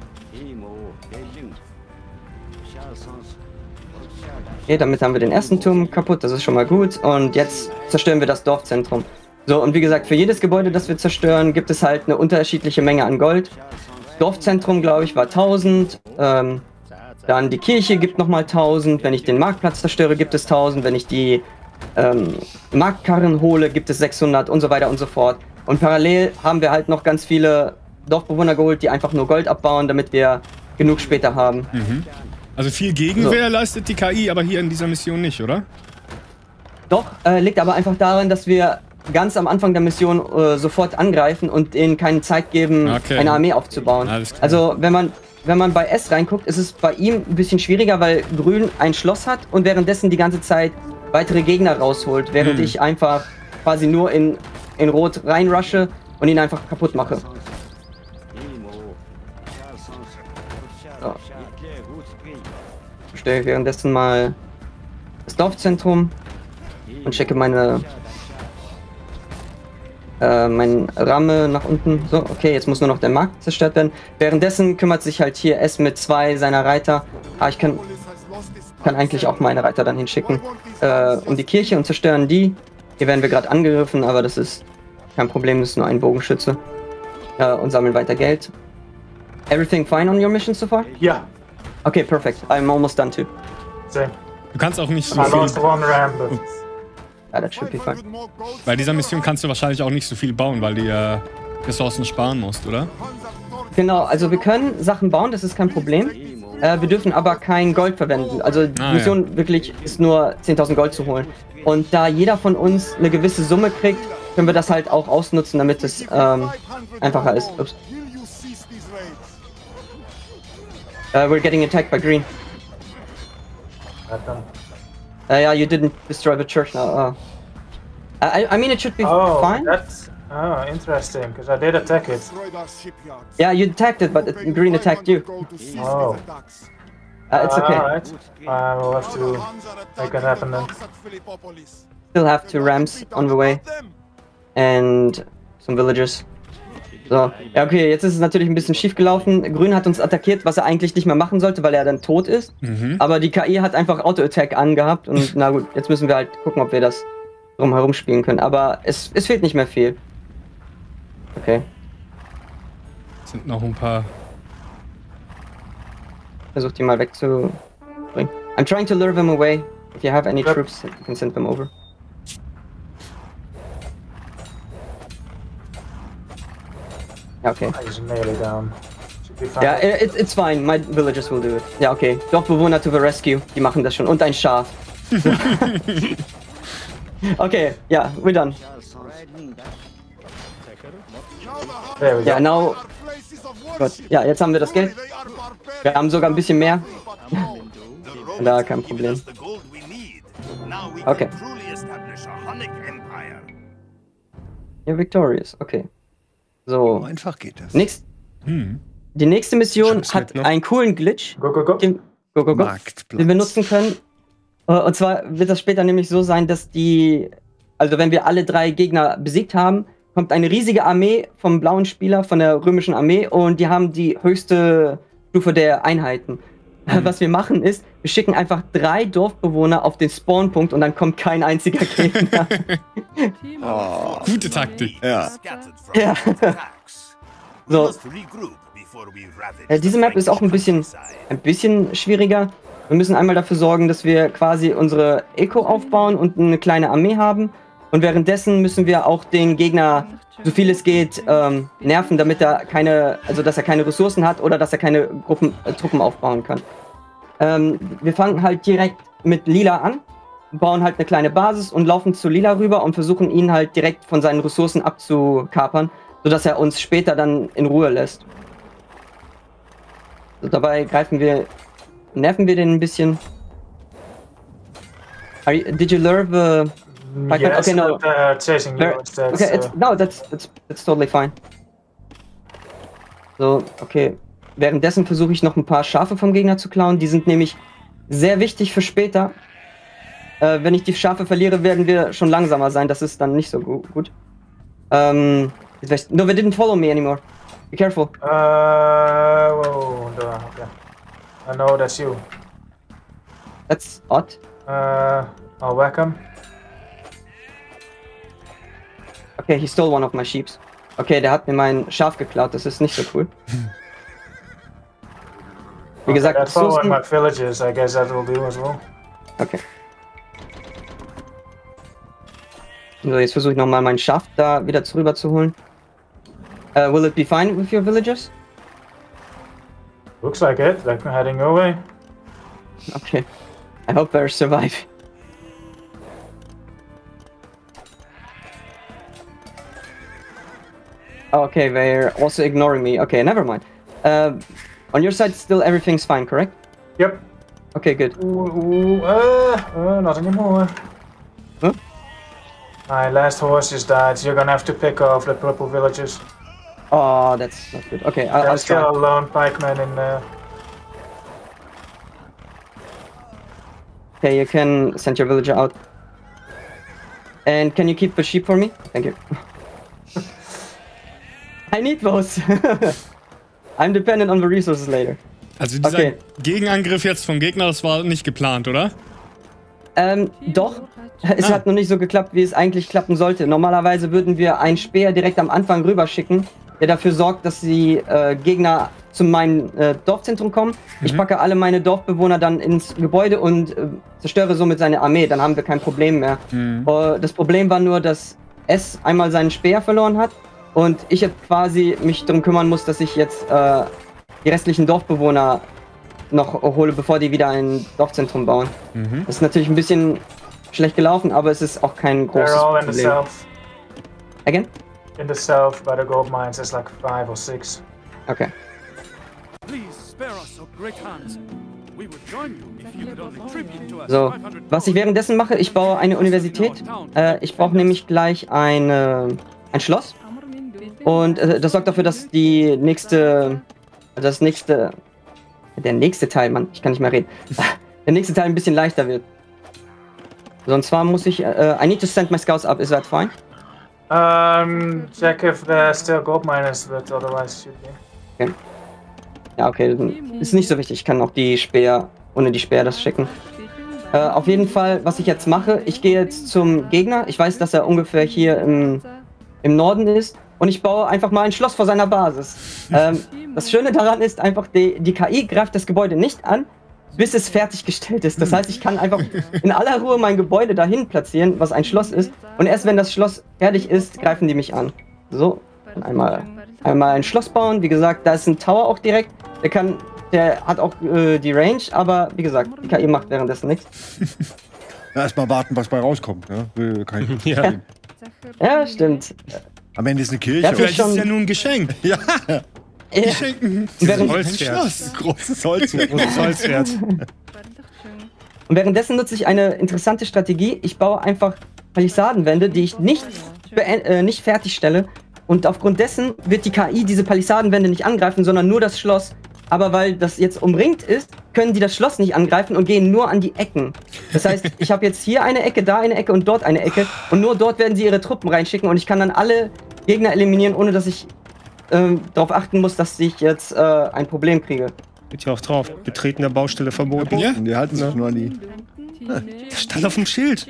Okay, damit haben wir den ersten Turm kaputt, das ist schon mal gut. Und jetzt zerstören wir das Dorfzentrum. So, und wie gesagt, für jedes Gebäude, das wir zerstören, gibt es halt eine unterschiedliche Menge an Gold. Dorfzentrum, glaube ich, war 1000. Dann die Kirche gibt nochmal 1000. Wenn ich den Marktplatz zerstöre, gibt es 1000. Wenn ich die Marktkarren hole, gibt es 600 und so weiter und so fort. Und parallel haben wir halt noch ganz viele Dorfbewohner geholt, die einfach nur Gold abbauen, damit wir genug später haben. Also viel Gegenwehr leistet die KI, aber hier in dieser Mission nicht, oder? Doch, liegt aber einfach daran, dass wir ganz am Anfang der Mission sofort angreifen und ihnen keine Zeit geben, eine Armee aufzubauen. Also wenn man bei S reinguckt, ist es bei ihm ein bisschen schwieriger, weil Grün ein Schloss hat und währenddessen die ganze Zeit weitere Gegner rausholt, während ich einfach quasi nur in Rot reinrushe und ihn einfach kaputt mache. So. Ich stelle währenddessen mal das Dorfzentrum und checke mein Ramme nach unten. So, okay, jetzt muss nur noch der Markt zerstört werden. Währenddessen kümmert sich halt hier S mit 2 seiner Reiter. Ich kann eigentlich auch meine Reiter dann hinschicken. Um die Kirche und zerstören die. Hier werden wir gerade angegriffen, aber das ist kein Problem, das ist nur ein Bogenschütze. Und sammeln weiter Geld. Everything fine on your mission so far? Yeah. Okay, perfect. I'm almost done too. Same. Du kannst auch nicht so I viel... lost one ram, but... Ja, that should be fine. Bei dieser Mission kannst du wahrscheinlich auch nicht so viel bauen, weil du Ressourcen sparen musst, oder? Genau, also wir können Sachen bauen, das ist kein Problem. Wir dürfen aber kein Gold verwenden. Also die Mission wirklich ist nur 10.000 Gold zu holen. Und da jeder von uns eine gewisse Summe kriegt, können wir das halt auch ausnutzen, damit es einfacher ist. Ups. We're getting attacked by green. Yeah, you didn't destroy the church now. I mean, it should be fine. That's interesting, because I did attack it. Yeah, you attacked it, but green attacked you. Oh. It's okay. Alright. I will have to make it happen then. Still have 2 rams on the way. And some villagers. So, ja okay, jetzt ist es natürlich ein bisschen schief gelaufen. Grün hat uns attackiert, was er eigentlich nicht mehr machen sollte, weil er dann tot ist. Aber die KI hat einfach Auto-Attack angehabt und na gut, jetzt müssen wir halt gucken, ob wir das drumherum spielen können. Aber es fehlt nicht mehr viel. Okay. Sind noch ein paar... Versuch die mal wegzubringen. I'm trying to lure them away. If you have any troops, you can send them over. Okay. He's nearly down. Should be fine. Ja, it's fine. My villagers will do it. Ja, okay. Dorfbewohner to the rescue. Die machen das schon. Und ein Schaf. Okay, ja, we're done. There we go. Ja, now... Gut. Ja, jetzt haben wir das Geld. Wir haben sogar ein bisschen mehr. Da, kein Problem. Okay. Ja, victorious. Okay. So. Einfach geht das. Die nächste Mission hat einen coolen Glitch, den wir nutzen können. Und zwar wird das später nämlich so sein, dass also wenn wir alle 3 Gegner besiegt haben, kommt eine riesige Armee vom blauen Spieler, von der römischen Armee, und die haben die höchste Stufe der Einheiten. Was wir machen ist, wir schicken einfach 3 Dorfbewohner auf den Spawnpunkt und dann kommt kein einziger Gegner. Gute Taktik. Ja. Ja. So. Diese Map ist auch ein bisschen schwieriger. Wir müssen einmal dafür sorgen, dass wir quasi unsere Eco aufbauen und eine kleine Armee haben. Und währenddessen müssen wir auch den Gegner, so viel es geht, nerven, damit er dass er keine Ressourcen hat oder dass er keine Truppen aufbauen kann. Wir fangen halt direkt mit Lila an, bauen halt eine kleine Basis und laufen zu Lila rüber und versuchen ihn halt direkt von seinen Ressourcen abzukapern, sodass er uns später dann in Ruhe lässt. So, dabei nerven wir den ein bisschen. Did you lure the... Yes, okay, no. Chasing you instead. Okay, that's totally fine. So, okay. Währenddessen versuche ich noch ein paar Schafe vom Gegner zu klauen. Die sind nämlich sehr wichtig für später. Wenn ich die Schafe verliere, werden wir schon langsamer sein. Das ist dann nicht so gut. No, they didn't follow me anymore. Be careful. Whoa, okay. I know that's you. That's odd. I'll whack him. Okay, he stole one of my sheep. Okay, der hat mir mein Schaf geklaut. Das ist nicht so cool. Wie gesagt, that's following my villages. I guess that will do as well. Okay. So, jetzt versuche ich nochmal mein Schaf da wieder rüber zu holen. Will it be fine with your villagers? Looks like it. They're heading your way. Okay. I hope they survive. Okay, they're also ignoring me. Okay, never mind. On your side, still everything's fine, correct? Yep. Okay, good. Not anymore. My last horse just died, so you're gonna have to pick off the purple villagers. Oh, that's not good. Okay, I'll There's try. still a lone pikeman in Okay, you can send your villager out. And can you keep the sheep for me? Thank you. I need those. I'm dependent on the resources later. Also dieser Gegenangriff jetzt vom Gegner, das war nicht geplant, oder? Doch. Es hat noch nicht so geklappt, wie es eigentlich klappen sollte. Normalerweise würden wir einen Speer direkt am Anfang rüber schicken, der dafür sorgt, dass die Gegner zu meinem Dorfzentrum kommen. Ich packe alle meine Dorfbewohner dann ins Gebäude und zerstöre somit seine Armee. Dann haben wir kein Problem mehr. Das Problem war nur, dass S einmal seinen Speer verloren hat und ich jetzt quasi mich darum kümmern muss, dass ich jetzt die restlichen Dorfbewohner noch hole, bevor die wieder ein Dorfzentrum bauen. Das ist natürlich ein bisschen schlecht gelaufen, aber es ist auch kein großes They're all in Problem. the south. Again? In the south, by the gold mines, there's like 5 or 6. Okay. So, was ich währenddessen mache, ich baue eine Universität. Ich brauche nämlich gleich ein Schloss. Und das sorgt dafür, dass der nächste Teil, Mann, ich kann nicht mehr reden. Der nächste Teil ein bisschen leichter wird. So, und zwar muss ich, I need to send my scouts up, is that fine? Check if there's still gold miners, but otherwise should be. Okay. Ja, okay, ist nicht so wichtig. Ich kann auch ohne die Speer das schicken. Auf jeden Fall, was ich jetzt mache, ich gehe jetzt zum Gegner. Ich weiß, dass er ungefähr hier im Norden ist. Und ich baue einfach mal ein Schloss vor seiner Basis. Das Schöne daran ist einfach, die KI greift das Gebäude nicht an, bis es fertiggestellt ist. Das heißt, ich kann einfach in aller Ruhe mein Gebäude dahin platzieren, was ein Schloss ist. Und erst wenn das Schloss fertig ist, greifen die mich an. So, und einmal ein Schloss bauen. Wie gesagt, da ist ein Tower auch direkt. Der hat auch die Range, aber wie gesagt, die KI macht währenddessen nichts. Erstmal warten, was bei rauskommt. Ne? Ja, stimmt. Am Ende ist eine Kirche. Ja, Vielleicht ist es ja nur ein Geschenk. Ja. Geschenken. Großes Holzpferd. Großes Holzpferd. Und währenddessen nutze ich eine interessante Strategie. Ich baue einfach Palisadenwände, die ich nicht fertigstelle. Und aufgrund dessen wird die KI diese Palisadenwände nicht angreifen, sondern nur das Schloss. Aber weil das jetzt umringt ist, können die das Schloss nicht angreifen und gehen nur an die Ecken. Das heißt, ich habe jetzt hier eine Ecke, da eine Ecke und dort eine Ecke. Und nur dort werden sie ihre Truppen reinschicken und ich kann dann alle Gegner eliminieren, ohne dass ich darauf achten muss, dass ich jetzt ein Problem kriege. Steht hier auch drauf. Betreten der Baustelle verboten. Ja? Die halten sich nur nie. Das stand auf dem Schild.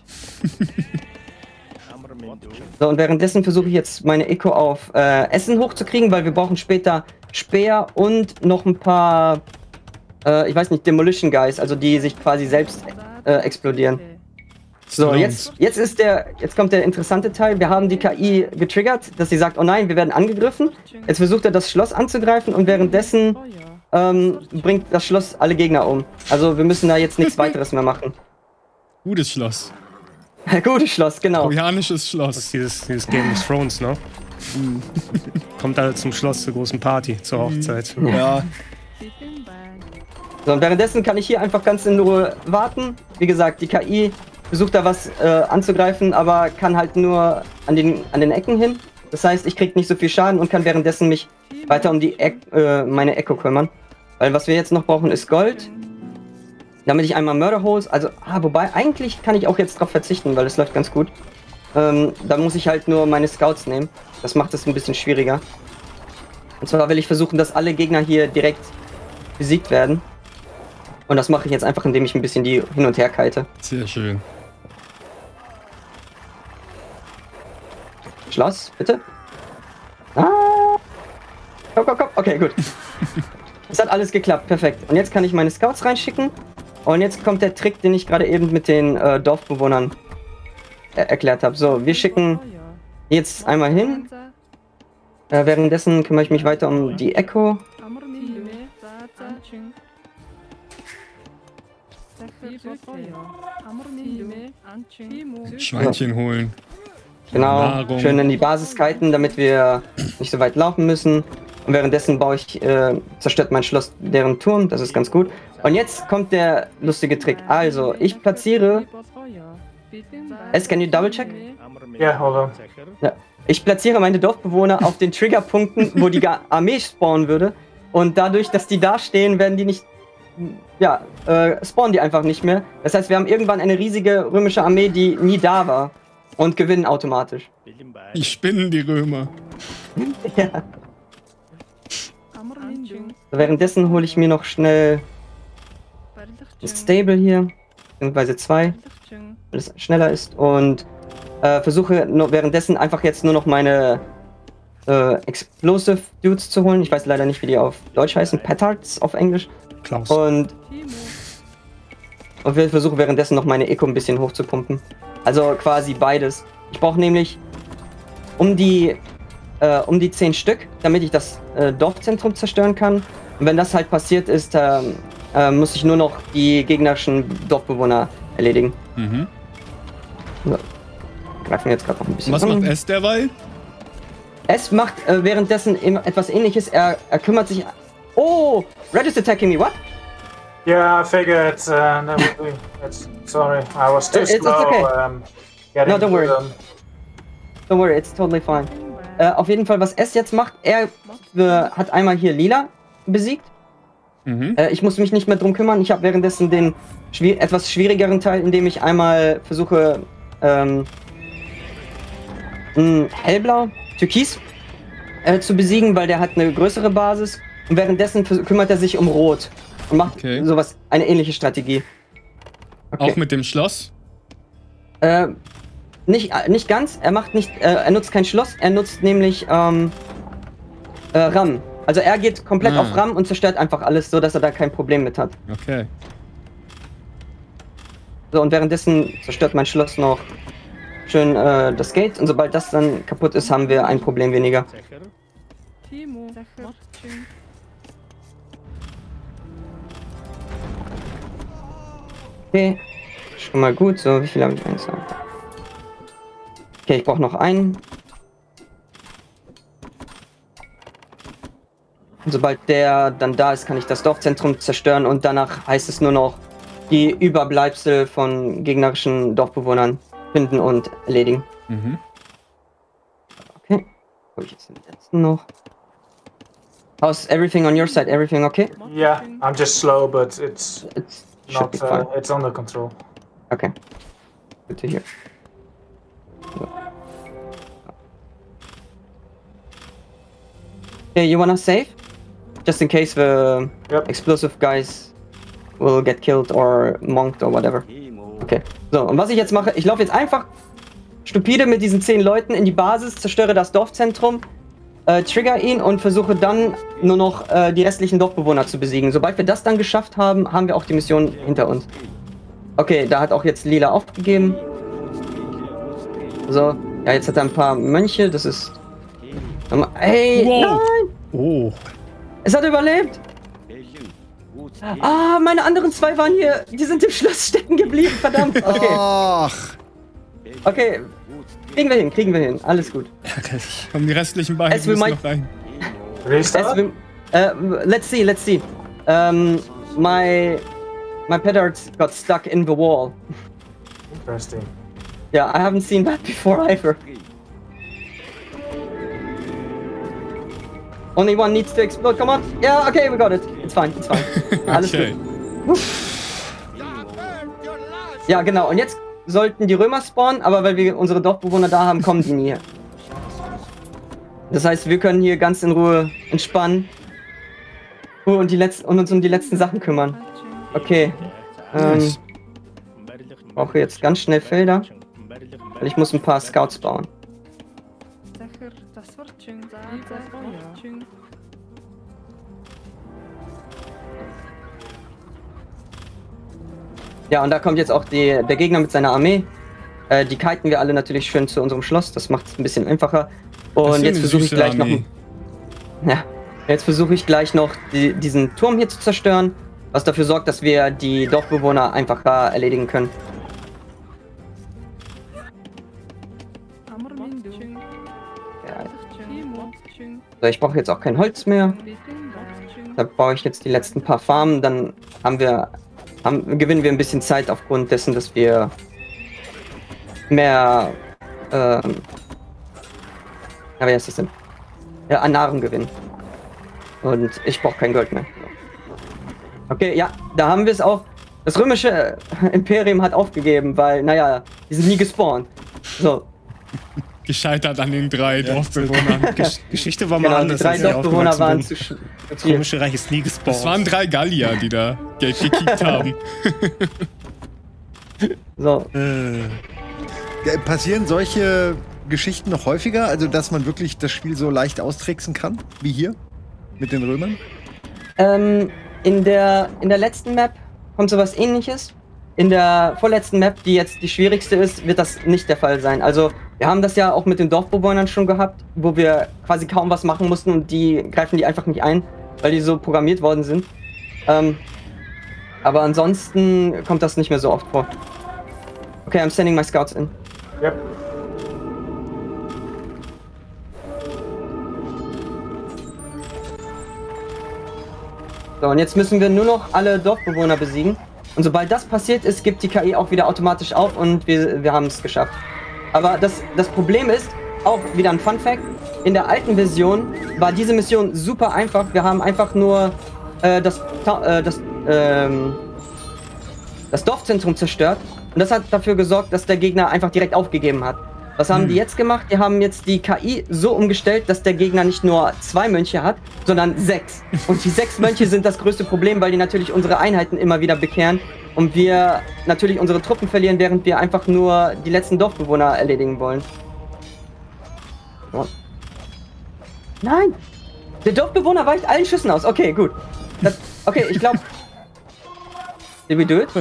So, und währenddessen versuche ich jetzt meine Eco auf Essen hochzukriegen, weil wir brauchen später Speer und noch ein paar, ich weiß nicht, Demolition Guys, also die sich quasi selbst explodieren. So, jetzt kommt der interessante Teil. Wir haben die KI getriggert, dass sie sagt, oh nein, wir werden angegriffen. Jetzt versucht er, das Schloss anzugreifen und währenddessen bringt das Schloss alle Gegner um. Also wir müssen da jetzt nichts weiteres mehr machen. Gutes Schloss. Gutes Schloss, genau. Trojanisches Schloss. Das ist dieses Game of Thrones, ne? Kommt alle zum Schloss zur großen Party, zur Hochzeit. Ja. So, und währenddessen kann ich hier einfach ganz in Ruhe warten. Wie gesagt, die KI versucht da was anzugreifen, aber kann halt nur an den Ecken hin. Das heißt, ich krieg nicht so viel Schaden und kann währenddessen mich weiter um meine Echo kümmern. Weil was wir jetzt noch brauchen ist Gold. Damit ich einmal Murder Holes, wobei eigentlich kann ich auch jetzt drauf verzichten, weil es läuft ganz gut. Da muss ich halt nur meine Scouts nehmen. Das macht es ein bisschen schwieriger. Und zwar will ich versuchen, dass alle Gegner hier direkt besiegt werden. Und das mache ich jetzt einfach, indem ich ein bisschen die hin und her kite. Sehr schön. Schloss, bitte. Komm. Okay, gut. Es hat alles geklappt, perfekt. Und jetzt kann ich meine Scouts reinschicken. Und jetzt kommt der Trick, den ich gerade eben mit den Dorfbewohnern erklärt habe. So, wir schicken jetzt einmal hin. Währenddessen kümmere ich mich weiter um die Echo. Schweinchen holen. Genau, Nahrung. schön in die Basis kiten, damit wir nicht so weit laufen müssen. Und währenddessen zerstört mein Schloss deren Turm, das ist ganz gut. Und jetzt kommt der lustige Trick. Also, ich platziere... Can you double check? Yeah, hold on. Ja. Ich platziere meine Dorfbewohner auf den Triggerpunkten, wo die Armee spawnen würde. Und dadurch, dass die da stehen, werden die nicht... Ja, spawnen die einfach nicht mehr. Das heißt, wir haben irgendwann eine riesige römische Armee, die nie da war. Und gewinnen automatisch. Die spinnen die Römer. Ja. Währenddessen hole ich mir noch schnell ein Stable hier, beziehungsweise 2, weil es schneller ist, und versuche währenddessen einfach jetzt nur noch meine Explosive Dudes zu holen. Ich weiß leider nicht, wie die auf Deutsch heißen. Petards auf Englisch. Klaus. Und wir versuchen währenddessen noch meine Eco ein bisschen hochzupumpen. Also quasi beides. Ich brauche nämlich um die 10 Stück, damit ich das Dorfzentrum zerstören kann. Und wenn das halt passiert ist, muss ich nur noch die gegnerischen Dorfbewohner erledigen. Mhm. So. Greifen jetzt gerade noch ein bisschen. Was macht S derweil? S macht währenddessen etwas Ähnliches. Er kümmert sich... Oh! Red is attacking me, what? Yeah, I figured. No, sorry, I was too It's slow. okay. No, don't worry. them. Don't worry, it's totally fine. Auf jeden Fall, was S jetzt macht, er hat einmal hier Lila besiegt. Mhm. Ich muss mich nicht mehr drum kümmern. Ich habe währenddessen den etwas schwierigeren Teil, indem ich einmal versuche, Hellblau, Türkis zu besiegen, weil der hat eine größere Basis. Und währenddessen kümmert er sich um Rot und macht sowas, eine ähnliche Strategie. Okay. Auch mit dem Schloss? Nicht ganz. Er macht nicht, er nutzt kein Schloss. Er nutzt nämlich RAM. Also er geht komplett auf RAM und zerstört einfach alles, so dass er da kein Problem mit hat. Okay. So, und währenddessen zerstört mein Schloss noch schön das Gate. Und sobald das dann kaputt ist, haben wir ein Problem weniger. Okay, schon mal gut. So, wie viel habe ich eigentlich? Okay, ich brauche noch einen. Und sobald der dann da ist, kann ich das Dorfzentrum zerstören und danach heißt es nur noch, die Überbleibsel von gegnerischen Dorfbewohnern finden und erledigen. Mhm. Okay, hol ich jetzt den letzten noch. How's everything on your side? Everything okay? Yeah, I'm just slow, but it's should be fine. it's under control. Okay. Good to hear. Okay, you wanna save? Just in case the explosive guys will get killed or monked or whatever. Okay. So, und was ich jetzt mache, ich laufe jetzt einfach stupide mit diesen 10 Leuten in die Basis, zerstöre das Dorfzentrum, trigger ihn und versuche dann nur noch die restlichen Dorfbewohner zu besiegen. Sobald wir das dann geschafft haben, haben wir auch die Mission hinter uns. Okay, da hat auch jetzt Lila aufgegeben. So, ja, jetzt hat er ein paar Mönche, das ist... Hey, wow. Nein! Oh. Es hat überlebt! Ah, meine anderen 2 waren hier, die sind im Schloss stecken geblieben, verdammt. Okay. Ach. Okay, kriegen wir hin, alles gut. Kommen die restlichen beiden müssen noch rein. Restart? Let's see. My petards got stuck in the wall. Interesting. Yeah, I haven't seen that before either. Only one needs to explode, come on. Yeah, okay, we got it. It's fine. Alles gut. Ja, genau, und jetzt sollten die Römer spawnen, aber weil wir unsere Dorfbewohner da haben, kommen die nie. Das heißt, wir können hier ganz in Ruhe entspannen und uns um die letzten Sachen kümmern. Okay. Ich brauche jetzt ganz schnell Felder, weil ich muss ein paar Scouts bauen. Ja, und da kommt jetzt auch der Gegner mit seiner Armee. Die kiten wir alle natürlich schön zu unserem Schloss. Das macht es ein bisschen einfacher. Und jetzt versuche ich gleich noch... Ja, jetzt versuche ich gleich noch diesen Turm hier zu zerstören, was dafür sorgt, dass wir die Dorfbewohner einfacher erledigen können. Ja. So, ich brauche jetzt auch kein Holz mehr. Da baue ich jetzt die letzten paar Farmen, dann gewinnen wir ein bisschen Zeit aufgrund dessen, dass wir mehr wie heißt das denn? Ja, an Nahrung gewinnen. Und ich brauche kein Gold mehr. Okay, ja, da haben wir es auch. Das römische Imperium hat aufgegeben, weil, naja, die sind nie gespawnt. So. Gescheitert an den 3 Dorfbewohnern. Geschichte war mal anders. Die 3 Dorfbewohner waren zu Das römische Reich ist nie gespawnt. Es waren 3 Gallier, die da gekickt haben. So. Passieren solche Geschichten noch häufiger? Also, dass man wirklich das Spiel so leicht austricksen kann, wie hier? Mit den Römern? In der letzten Map kommt sowas Ähnliches. In der vorletzten Map, die jetzt die schwierigste ist, wird das nicht der Fall sein. Also, wir haben das ja auch mit den Dorfbewohnern schon gehabt, wo wir quasi kaum was machen mussten und die greifen die einfach nicht ein, weil die so programmiert worden sind. Aber ansonsten kommt das nicht mehr so oft vor. Okay, I'm sending my scouts in. Yep. So, und jetzt müssen wir nur noch alle Dorfbewohner besiegen. Und sobald das passiert ist, gibt die KI auch wieder automatisch auf und wir haben es geschafft. Aber das Problem ist, auch wieder ein Fun Fact, in der alten Version war diese Mission super einfach. Wir haben einfach nur das Dorfzentrum zerstört. Und das hat dafür gesorgt, dass der Gegner einfach direkt aufgegeben hat. Was haben die jetzt gemacht? Die haben jetzt die KI so umgestellt, dass der Gegner nicht nur 2 Mönche hat, sondern 6. Und die 6 Mönche sind das größte Problem, weil die natürlich unsere Einheiten immer wieder bekehren und wir natürlich unsere Truppen verlieren, während wir einfach nur die letzten Dorfbewohner erledigen wollen. So. Nein! Der Dorfbewohner weicht allen Schüssen aus. Okay, gut. Okay, ich glaube... Did we do it?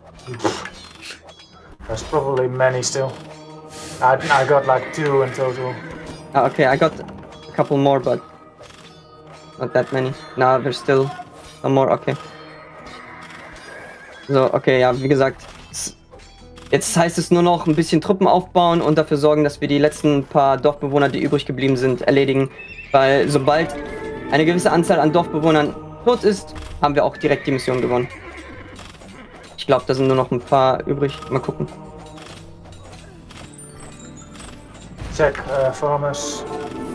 There's probably many still. I got like 2 in total. Okay, I got a couple more, but not that many. No, there's still some more, okay. So, okay, ja, wie gesagt, jetzt heißt es nur noch ein bisschen Truppen aufbauen und dafür sorgen, dass wir die letzten paar Dorfbewohner, die übrig geblieben sind, erledigen. Weil sobald eine gewisse Anzahl an Dorfbewohnern tot ist, haben wir auch direkt die Mission gewonnen. Ich glaube, da sind nur noch ein paar übrig. Mal gucken. Check, farmers.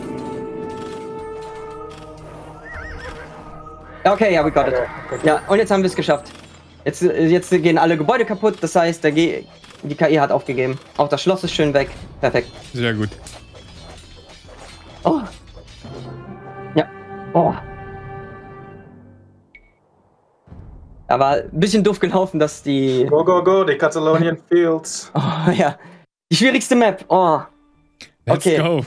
Okay, ja, we got it. Okay. Ja, und jetzt haben wir es geschafft. Jetzt gehen alle Gebäude kaputt, das heißt, die KI hat aufgegeben. Auch das Schloss ist schön weg. Perfekt. Sehr gut. Oh. Ja. Oh. Aber ein bisschen doof gelaufen, dass die... Go, go, go, die Catalonian Fields. Oh, ja. Die schwierigste Map. Oh. Okay. Let's go.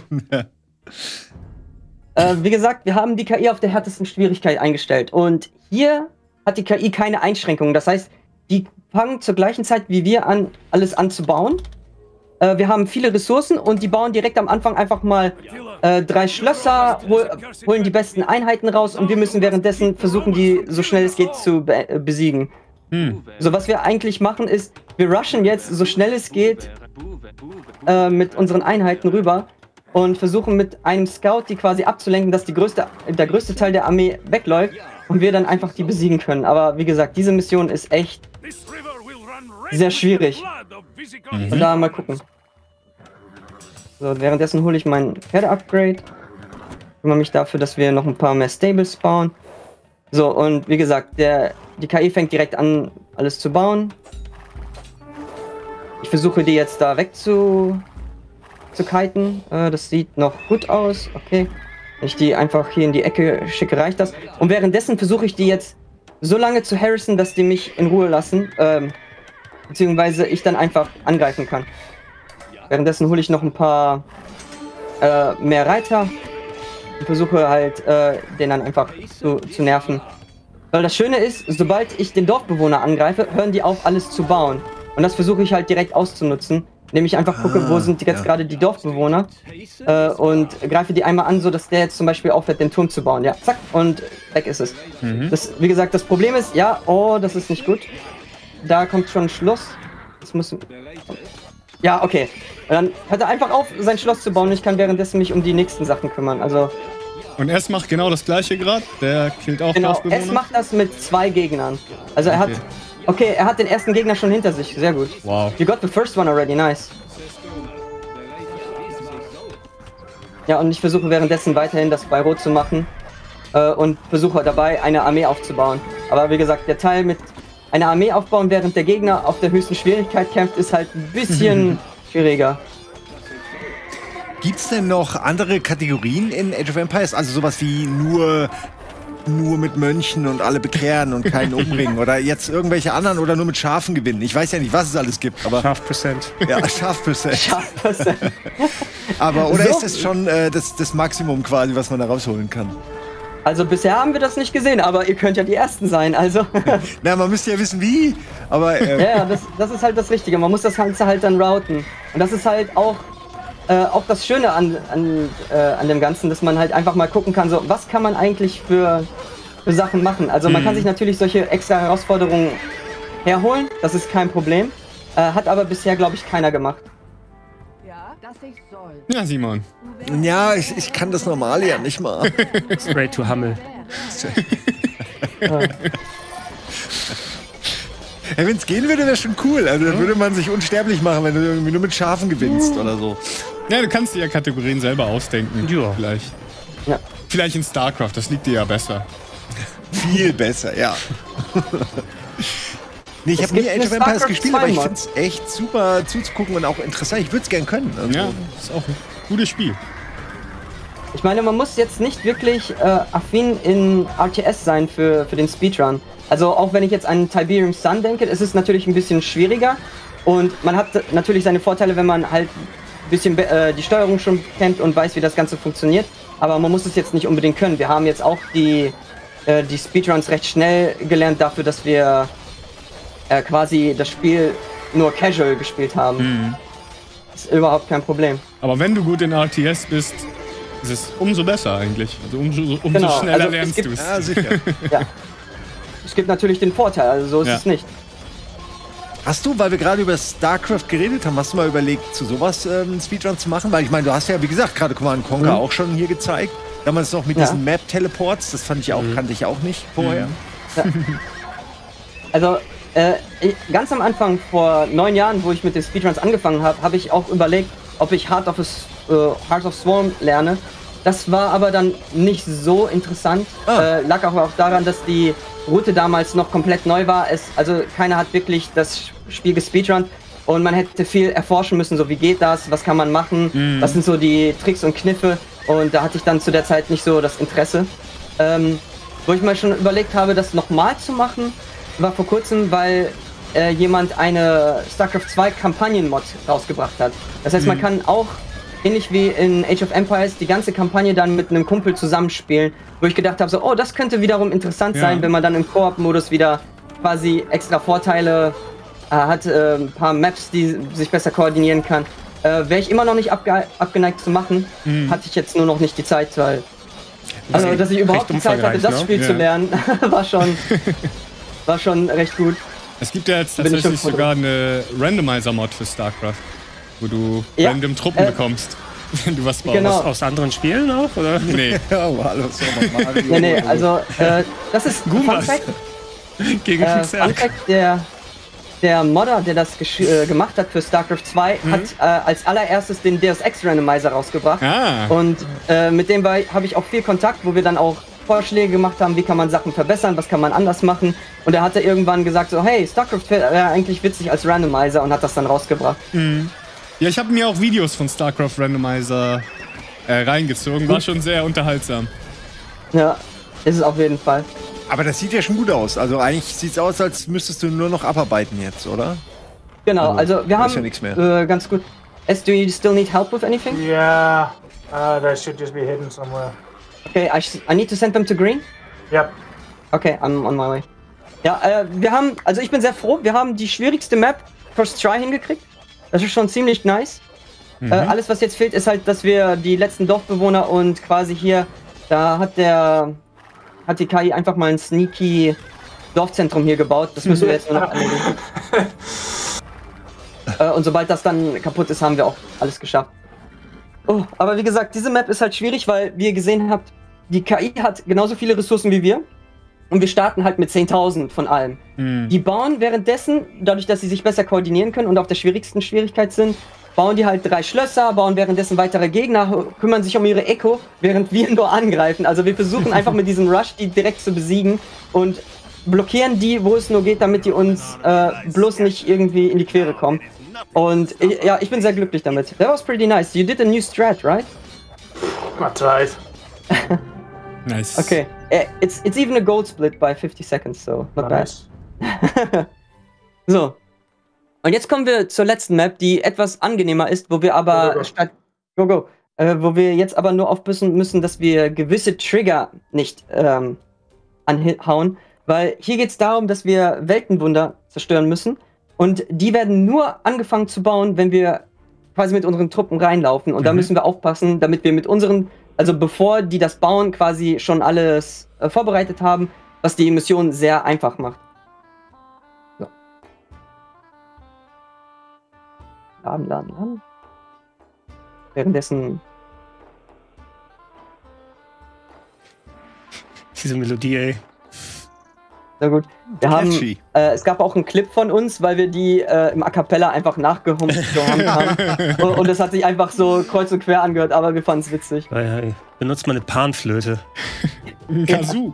Wie gesagt, wir haben die KI auf der härtesten Schwierigkeit eingestellt. Und hier hat die KI keine Einschränkungen. Das heißt, die fangen zur gleichen Zeit wie wir an, alles anzubauen. Wir haben viele Ressourcen und die bauen direkt am Anfang einfach mal 3 Schlösser, holen die besten Einheiten raus und wir müssen währenddessen versuchen, die so schnell es geht zu besiegen. So, was wir eigentlich machen ist, wir rushen jetzt so schnell es geht mit unseren Einheiten rüber und versuchen mit einem Scout die quasi abzulenken, dass der größte Teil der Armee wegläuft und wir dann einfach die besiegen können. Aber wie gesagt, diese Mission ist echt sehr schwierig. Und da mal gucken. So, währenddessen hole ich mein Pferde-Upgrade. Kümmere mich dafür, dass wir noch ein paar mehr Stables bauen. So, und wie gesagt, die KI fängt direkt an, alles zu bauen. Ich versuche die jetzt da weg zu kiten. Das sieht noch gut aus. Okay. Wenn ich die einfach hier in die Ecke schicke, reicht das. Und währenddessen versuche ich die jetzt so lange zu harrissen, dass die mich in Ruhe lassen. Beziehungsweise ich dann einfach angreifen kann. Währenddessen hole ich noch ein paar mehr Reiter und versuche halt den dann einfach zu nerven. Weil das Schöne ist, sobald ich den Dorfbewohner angreife, hören die auf, alles zu bauen. Und das versuche ich halt direkt auszunutzen, indem ich einfach gucke, wo sind jetzt gerade die Dorfbewohner und greife die einmal an, so dass der jetzt zum Beispiel aufhört, den Turm zu bauen. Ja, zack, und weg ist es. Wie gesagt, das Problem ist, ja, oh, das ist nicht gut. Da kommt schon ein Schloss. Das muss... Ja, okay. Und dann hört er einfach auf, sein Schloss zu bauen. Ich kann währenddessen mich um die nächsten Sachen kümmern. Also... Und S macht genau das gleiche gerade. Der killt auch Dorfbewohner. S macht das mit 2 Gegnern. Also er hat... Okay, er hat den ersten Gegner schon hinter sich. Sehr gut. Wow. You got the first one already. Nice. Ja, und ich versuche währenddessen weiterhin das bei Rot zu machen und versuche dabei eine Armee aufzubauen. Aber wie gesagt, der Teil mit einer Armee aufbauen, während der Gegner auf der höchsten Schwierigkeit kämpft, ist halt ein bisschen schwieriger. Gibt's denn noch andere Kategorien in Age of Empires? Also sowas wie nur mit Mönchen und alle bekehren und keinen umbringen oder jetzt irgendwelche anderen oder nur mit Schafen gewinnen. Ich weiß ja nicht, was es alles gibt, aber Schafprozent. Ja, Schafprozent. Schafprozent. Aber oder ist es schon das Maximum quasi, was man da rausholen kann? Also bisher haben wir das nicht gesehen, aber ihr könnt ja die Ersten sein, also. Na, man müsste ja wissen, wie, aber... Ja, das ist halt das Wichtige, man muss das Ganze halt dann routen. Und das ist halt auch das Schöne an dem Ganzen, dass man halt einfach mal gucken kann, so, was kann man eigentlich für Sachen machen. Also man kann sich natürlich solche extra Herausforderungen herholen, das ist kein Problem. Hat aber bisher, glaube ich, keiner gemacht. Ja, Simon. Ja, ich kann das Normale ja nicht mal. Straight to Hammel. Ja, wenn es gehen würde, wäre schon cool. Also dann würde man sich unsterblich machen, wenn du irgendwie nur mit Schafen gewinnst oder so. Ja, du kannst dir ja Kategorien selber ausdenken. Ja. Vielleicht. Ja. Vielleicht in StarCraft, das liegt dir ja besser. Viel besser, ja. Nee, ich habe nie Age of Empires gespielt, aber ich finde es echt super zuzugucken und auch interessant. Ich würde es gern können. Also. Ja, ist auch ein gutes Spiel. Ich meine, man muss jetzt nicht wirklich affin in RTS sein für den Speedrun. Also auch wenn ich jetzt an Tiberium Sun denke, ist es natürlich ein bisschen schwieriger. Und man hat natürlich seine Vorteile, wenn man halt ein bisschen die Steuerung schon kennt und weiß, wie das Ganze funktioniert. Aber man muss es jetzt nicht unbedingt können. Wir haben jetzt auch die Speedruns recht schnell gelernt dafür, dass wir quasi das Spiel nur casual gespielt haben. Ist überhaupt kein Problem. Aber wenn du gut in RTS bist, ist es umso besser eigentlich. Also umso Genau, schneller also lernst du es. Ja, sicher. Ja. Es gibt natürlich den Vorteil, also so ist es nicht. Hast du, weil wir gerade über StarCraft geredet haben, hast du mal überlegt, zu sowas Speedrun zu machen? Weil ich meine, du hast ja, wie gesagt, gerade Command & Conquer auch schon hier gezeigt. Damals noch mit diesen Map-Teleports, das fand ich auch, kannte ich auch nicht vorher. Ja. Also, ganz am Anfang, vor 9 Jahren, wo ich mit den Speedruns angefangen habe, habe ich auch überlegt, ob ich Heart of Swarm lerne. Das war aber dann nicht so interessant. Lag auch daran, dass die Route damals noch komplett neu war. Also keiner hat wirklich das Spiel gespeedrunnt und man hätte viel erforschen müssen, so wie geht das, was kann man machen, was sind so die Tricks und Kniffe, und da hatte ich dann zu der Zeit nicht so das Interesse. Wo ich mal schon überlegt habe, das nochmal zu machen, war vor kurzem, weil jemand eine StarCraft 2 Kampagnen-Mod rausgebracht hat. Das heißt, man kann auch, ähnlich wie in Age of Empires, die ganze Kampagne dann mit einem Kumpel zusammenspielen, wo ich gedacht habe, so, oh, das könnte wiederum interessant sein, wenn man dann im Koop-Modus wieder quasi extra Vorteile hat, ein paar Maps, die sich besser koordinieren kann. Wäre ich immer noch nicht abgeneigt zu machen, hatte ich jetzt nur noch nicht die Zeit, weil... Also, dass ich überhaupt die Zeit hatte, das Spiel zu lernen, war schon recht gut. Es gibt ja jetzt tatsächlich sogar eine Randomizer-Mod für StarCraft, wo du random Truppen bekommst, wenn du was baust. Genau. Aus anderen Spielen auch, oder? Nee. Oh, hallo, nee, also das ist Fun Fact. Gegen Fun Fact, der Modder, der das gemacht hat für StarCraft 2, hat als allererstes den Deus Ex Randomizer rausgebracht. Und mit dem habe ich auch viel Kontakt, wo wir dann auch Vorschläge gemacht haben, wie kann man Sachen verbessern, was kann man anders machen. Und er hatte irgendwann gesagt so, hey, StarCraft wäre eigentlich witzig als Randomizer, und hat das dann rausgebracht. Ja, ich habe mir auch Videos von StarCraft Randomizer reingezogen, war schon sehr unterhaltsam. Ja, ist es auf jeden Fall. Aber das sieht ja schon gut aus. Also eigentlich sieht es aus, als müsstest du nur noch abarbeiten jetzt, oder? Genau, also wir haben ja nichts mehr. Ganz gut. Do you still need help with anything? Yeah, they should just be hidden somewhere. Okay, I need to send them to green? Yep. Okay, I'm on my way. Ja, ich bin sehr froh, wir haben die schwierigste Map first try hingekriegt. Das ist schon ziemlich nice. Alles, was jetzt fehlt, ist halt, dass wir die letzten Dorfbewohner und quasi hier, da hat die KI einfach mal ein sneaky Dorfzentrum hier gebaut. Das müssen wir jetzt nur noch erledigen. Und sobald das dann kaputt ist, haben wir auch alles geschafft. Oh, aber wie gesagt, diese Map ist halt schwierig, weil, wie ihr gesehen habt, die KI hat genauso viele Ressourcen wie wir. Und wir starten halt mit 10.000 von allem. Die bauen währenddessen, dadurch, dass sie sich besser koordinieren können und auf der schwierigsten Schwierigkeit sind, bauen die halt 3 Schlösser, bauen währenddessen weitere Gegner, kümmern sich um ihre Echo, während wir nur angreifen. Also wir versuchen einfach mit diesem Rush die direkt zu besiegen und blockieren die, wo es nur geht, damit die uns bloß nicht irgendwie in die Quere kommen. Und ich bin sehr glücklich damit. That was pretty nice. You did a new strat, right? I tried. Nice. Okay. It's even a gold split by 50 seconds, so not Nice. bad. So. Und jetzt kommen wir zur letzten Map, die etwas angenehmer ist, wo wir aber wo wir jetzt aber nur aufpassen müssen, dass wir gewisse Trigger nicht anhauen, weil hier geht es darum, dass wir Weltenwunder zerstören müssen und die werden nur angefangen zu bauen, wenn wir quasi mit unseren Truppen reinlaufen und da müssen wir aufpassen, damit wir mit unseren, also bevor die das bauen, quasi schon alles vorbereitet haben, was die Mission sehr einfach macht. So. Laden. Währenddessen... Diese Melodie, ey. Sehr gut. Wir haben, es gab auch einen Clip von uns, weil wir die im A Cappella einfach nachgehummt haben. Und das hat sich einfach so kreuz und quer angehört, aber wir fanden es witzig. Ja, benutzt mal eine Panflöte. Kazoo.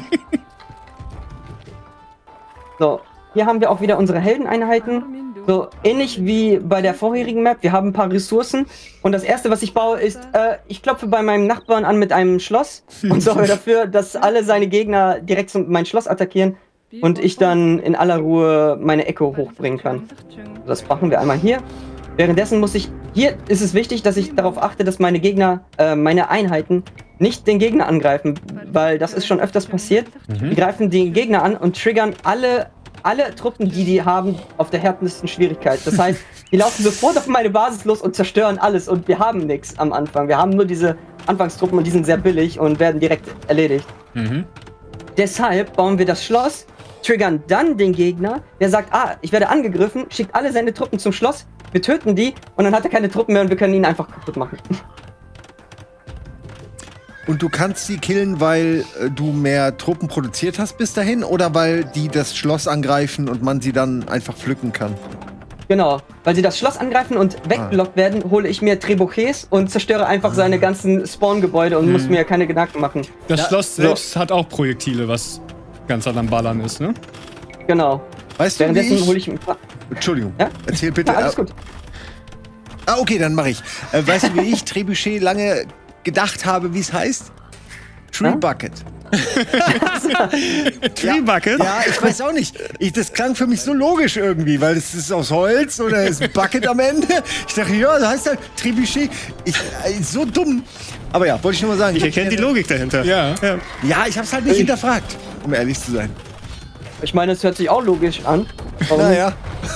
So, hier haben wir auch wieder unsere Heldeneinheiten. So ähnlich wie bei der vorherigen Map. Wir haben ein paar Ressourcen. Und das erste, was ich baue, ist, ich klopfe bei meinem Nachbarn an mit einem Schloss und sorge dafür, dass alle seine Gegner direkt mein Schloss attackieren und ich dann in aller Ruhe meine Echo hochbringen kann. Das machen wir einmal hier. Währenddessen hier ist es wichtig, dass ich darauf achte, dass meine Gegner, meine Einheiten nicht den Gegner angreifen, weil das ist schon öfters passiert. Die greifen den Gegner an und triggern alle Truppen, die haben, auf der härtesten Schwierigkeit. Das heißt, die laufen sofort auf meine Basis los und zerstören alles und wir haben nichts am Anfang. Wir haben nur diese Anfangstruppen und die sind sehr billig und werden direkt erledigt. Deshalb bauen wir das Schloss, triggern dann den Gegner, der sagt, ich werde angegriffen, schickt alle seine Truppen zum Schloss, wir töten die und dann hat er keine Truppen mehr und wir können ihn einfach kaputt machen. Und du kannst sie killen, weil du mehr Truppen produziert hast bis dahin oder weil die das Schloss angreifen und man sie dann einfach pflücken kann? Genau, weil sie das Schloss angreifen und weggelockt werden, hole ich mir Trebuchets und zerstöre einfach seine ganzen Spawn-Gebäude und muss mir keine Gedanken machen. Das Schloss selbst hat auch Projektile, was ganz am Ballern ist, ne? Genau. Weißt du, währenddessen hole ich ein paar... Entschuldigung, ja? Erzähl bitte. Ja, alles gut. Okay, dann mache ich. Weißt du, wie ich Trebuchet lange gedacht habe, wie es heißt? Tree Bucket. Tree Bucket? Ja, ich weiß auch nicht. Das klang für mich so logisch irgendwie, weil es ist aus Holz oder ist ein Bucket am Ende. Ich dachte, ja, das heißt halt Trebuchet. So dumm. Aber ja, wollte ich nur mal sagen. Ich erkenne die Logik dahinter. Ja, ich hab's halt nicht hinterfragt, um ehrlich zu sein. Ich meine, es hört sich auch logisch an. Naja.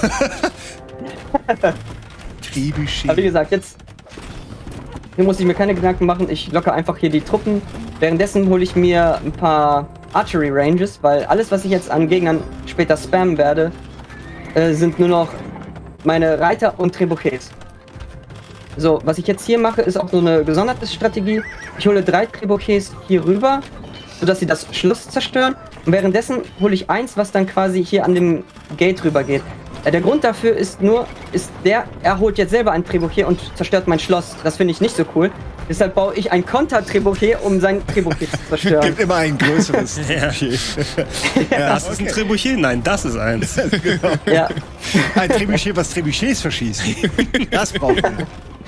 Trebuchet. Aber wie gesagt, jetzt... Hier muss ich mir keine Gedanken machen, ich locke einfach hier die Truppen. Währenddessen hole ich mir ein paar Archery Ranges, weil alles, was ich jetzt an Gegnern später spammen werde, sind nur noch meine Reiter und Trebuchets. So, was ich jetzt hier mache, ist auch so eine gesonderte Strategie. Ich hole 3 Trebuchets hier rüber, sodass sie das Schloss zerstören. Und währenddessen hole ich eins, was dann quasi hier an dem Gate rüber geht. Der Grund dafür ist er holt jetzt selber ein Trebuchet und zerstört mein Schloss. Das finde ich nicht so cool. Deshalb baue ich ein Konter-Trebuchet, um sein Trebuchet zu zerstören. Gibt immer ein größeres Trebuchet. Das ist ein Trebuchet? Nein, das ist eins. Genau. Ja. Ein Trebuchet, was Trebuchets verschießt. Das braucht man.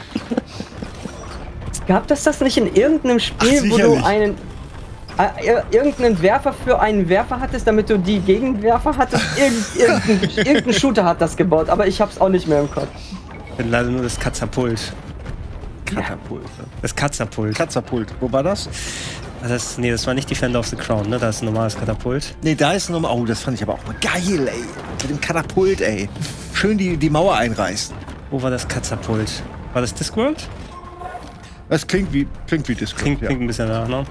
Gab das nicht in irgendeinem Spiel, wo du irgendeinen Werfer für einen Werfer hattest, damit du die Gegenwerfer hattest? Irgendein Shooter hat das gebaut, aber ich hab's auch nicht mehr im Kopf. Ich bin leider nur das Katapult. Katapult. Das Katapult. Katapult. Wo war das? Das war nicht Defender of the Crown, ne? Da ist ein normales Katapult. Nee, da ist nochmal. Oh, das fand ich aber auch mal geil, ey. Mit dem Katapult, ey. Schön die Mauer einreißen. Wo war das Katapult? War das Discworld? Das klingt wie Discworld. Klingt ein bisschen nach, ne?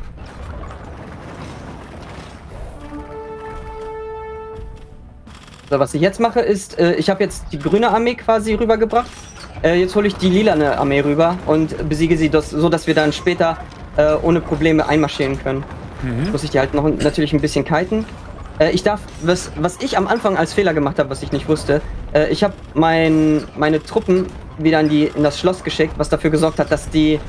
So, was ich jetzt mache ist, ich habe jetzt die grüne Armee quasi rübergebracht. Jetzt hole ich die lilane Armee rüber und besiege sie, so dass wir dann später ohne Probleme einmarschieren können. Muss ich die halt noch natürlich ein bisschen kiten. Ich darf, was ich am Anfang als Fehler gemacht habe, was ich nicht wusste, ich habe meine Truppen wieder in das Schloss geschickt, was dafür gesorgt hat, dass die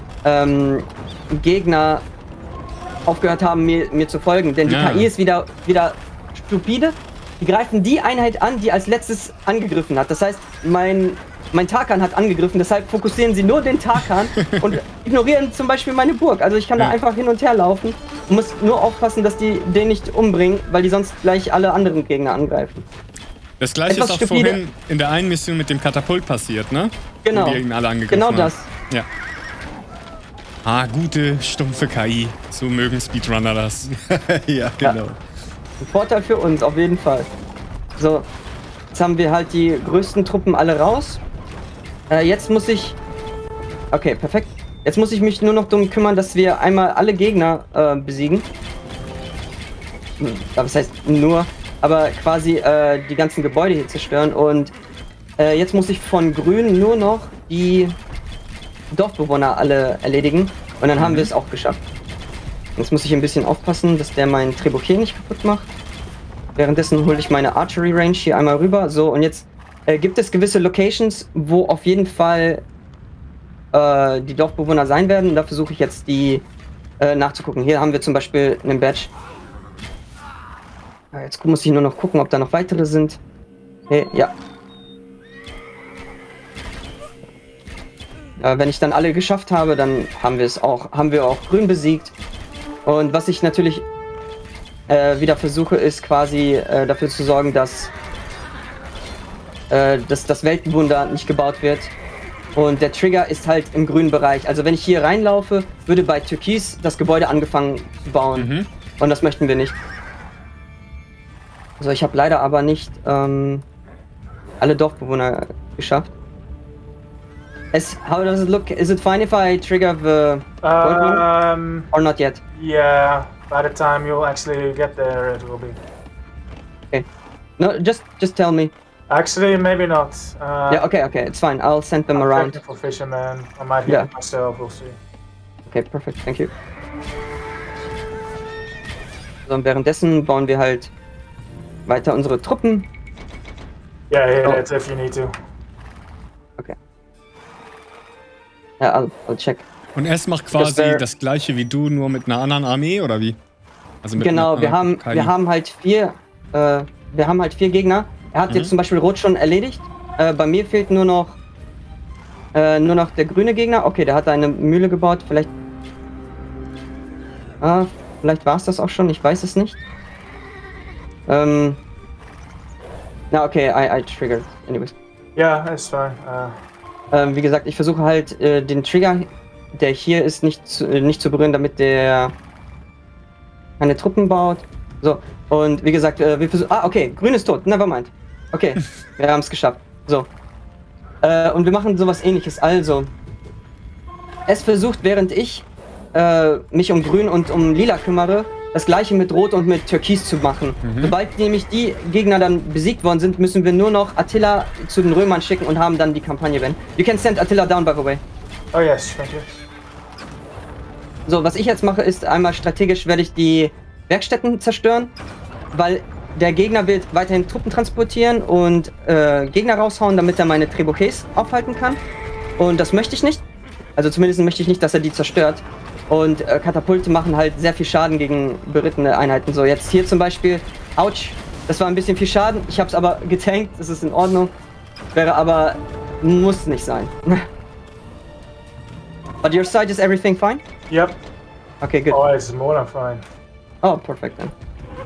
Gegner aufgehört haben, mir zu folgen. Denn die KI ist wieder stupide. Die greifen die Einheit an, die als letztes angegriffen hat. Das heißt, mein Tarkan hat angegriffen, deshalb fokussieren sie nur den Tarkan und ignorieren zum Beispiel meine Burg. Also ich kann da einfach hin und her laufen und muss nur aufpassen, dass die den nicht umbringen, weil die sonst gleich alle anderen Gegner angreifen. Das gleiche ist auch vorhin in der einen Mission mit dem Katapult passiert, ne? Genau. Wo die alle angegriffen haben. Genau das. Ja. Ah, gute, stumpfe KI. So mögen Speedrunner das. Ja, genau. Ja. Ein Vorteil für uns, auf jeden Fall. So, jetzt haben wir halt die größten Truppen alle raus. Jetzt muss ich... Okay, perfekt. Jetzt muss ich mich nur noch darum kümmern, dass wir einmal alle Gegner besiegen. Das heißt nur, aber quasi die ganzen Gebäude hier zerstören. Und jetzt muss ich von Grün nur noch die Dorfbewohner alle erledigen. Und dann haben wir es auch geschafft. Jetzt muss ich ein bisschen aufpassen, dass der meinen Trebuchet nicht kaputt macht. Währenddessen hole ich meine Archery Range hier einmal rüber. So, und jetzt gibt es gewisse Locations, wo auf jeden Fall die Dorfbewohner sein werden. Da versuche ich jetzt die nachzugucken. Hier haben wir zum Beispiel einen Badge. Jetzt muss ich nur noch gucken, ob da noch weitere sind. Okay, ja. Wenn ich dann alle geschafft habe, dann haben wir auch Grün besiegt. Und was ich natürlich wieder versuche, ist quasi dafür zu sorgen, dass das Weltenwunder nicht gebaut wird. Und der Trigger ist halt im grünen Bereich. Also wenn ich hier reinlaufe, würde bei Türkis das Gebäude angefangen zu bauen. Und das möchten wir nicht. Also ich habe leider aber nicht alle Dorfbewohner geschafft. How does it look? Is it fine if I trigger the or not yet? Yeah, by the time you'll actually get there, it will be. Okay. No, just tell me. Actually, maybe not. Yeah, okay, it's fine. I'll send them around. For fishermen, I might do it myself. We'll see. Okay, perfect. Thank you. So, und währenddessen bauen wir halt weiter unsere Truppen. Yeah, that's if you need to. Okay. Ja, I'll check. Und es macht quasi das gleiche wie du, nur mit einer anderen Armee, oder wie? Also mit genau, wir haben halt vier Gegner. Er hat jetzt zum Beispiel Rot schon erledigt. Bei mir fehlt nur noch der grüne Gegner. Okay, der hat eine Mühle gebaut. Vielleicht war es das auch schon. Ich weiß es nicht. Na okay, I triggered. Anyways. Ja, it's fine. Wie gesagt, ich versuche halt den Trigger, der hier ist, nicht zu berühren, damit der keine Truppen baut. So, und wie gesagt, wir versuchen... Ah, okay, grün ist tot, nevermind. Okay, wir haben es geschafft. So. Und wir machen sowas Ähnliches. Also, es versucht, während ich mich um Grün und um Lila kümmere, das gleiche mit Rot und mit Türkis zu machen. Sobald nämlich die Gegner dann besiegt worden sind, müssen wir nur noch Attila zu den Römern schicken und haben dann die Kampagne wenn. You can send Attila down, by the way. Oh yes, thank you. So, was ich jetzt mache, ist einmal strategisch werde ich die Werkstätten zerstören, weil der Gegner will weiterhin Truppen transportieren und Gegner raushauen, damit er meine Trebuchets aufhalten kann. Und das möchte ich nicht. Also zumindest möchte ich nicht, dass er die zerstört. Und Katapulte machen halt sehr viel Schaden gegen berittene Einheiten. So, jetzt hier zum Beispiel, ouch, das war ein bisschen viel Schaden. Ich habe es aber getankt, das ist in Ordnung. Wäre aber, muss nicht sein. But your side, is everything fine? Yep. Okay, good. Oh, it's more than fine. Oh, perfect then.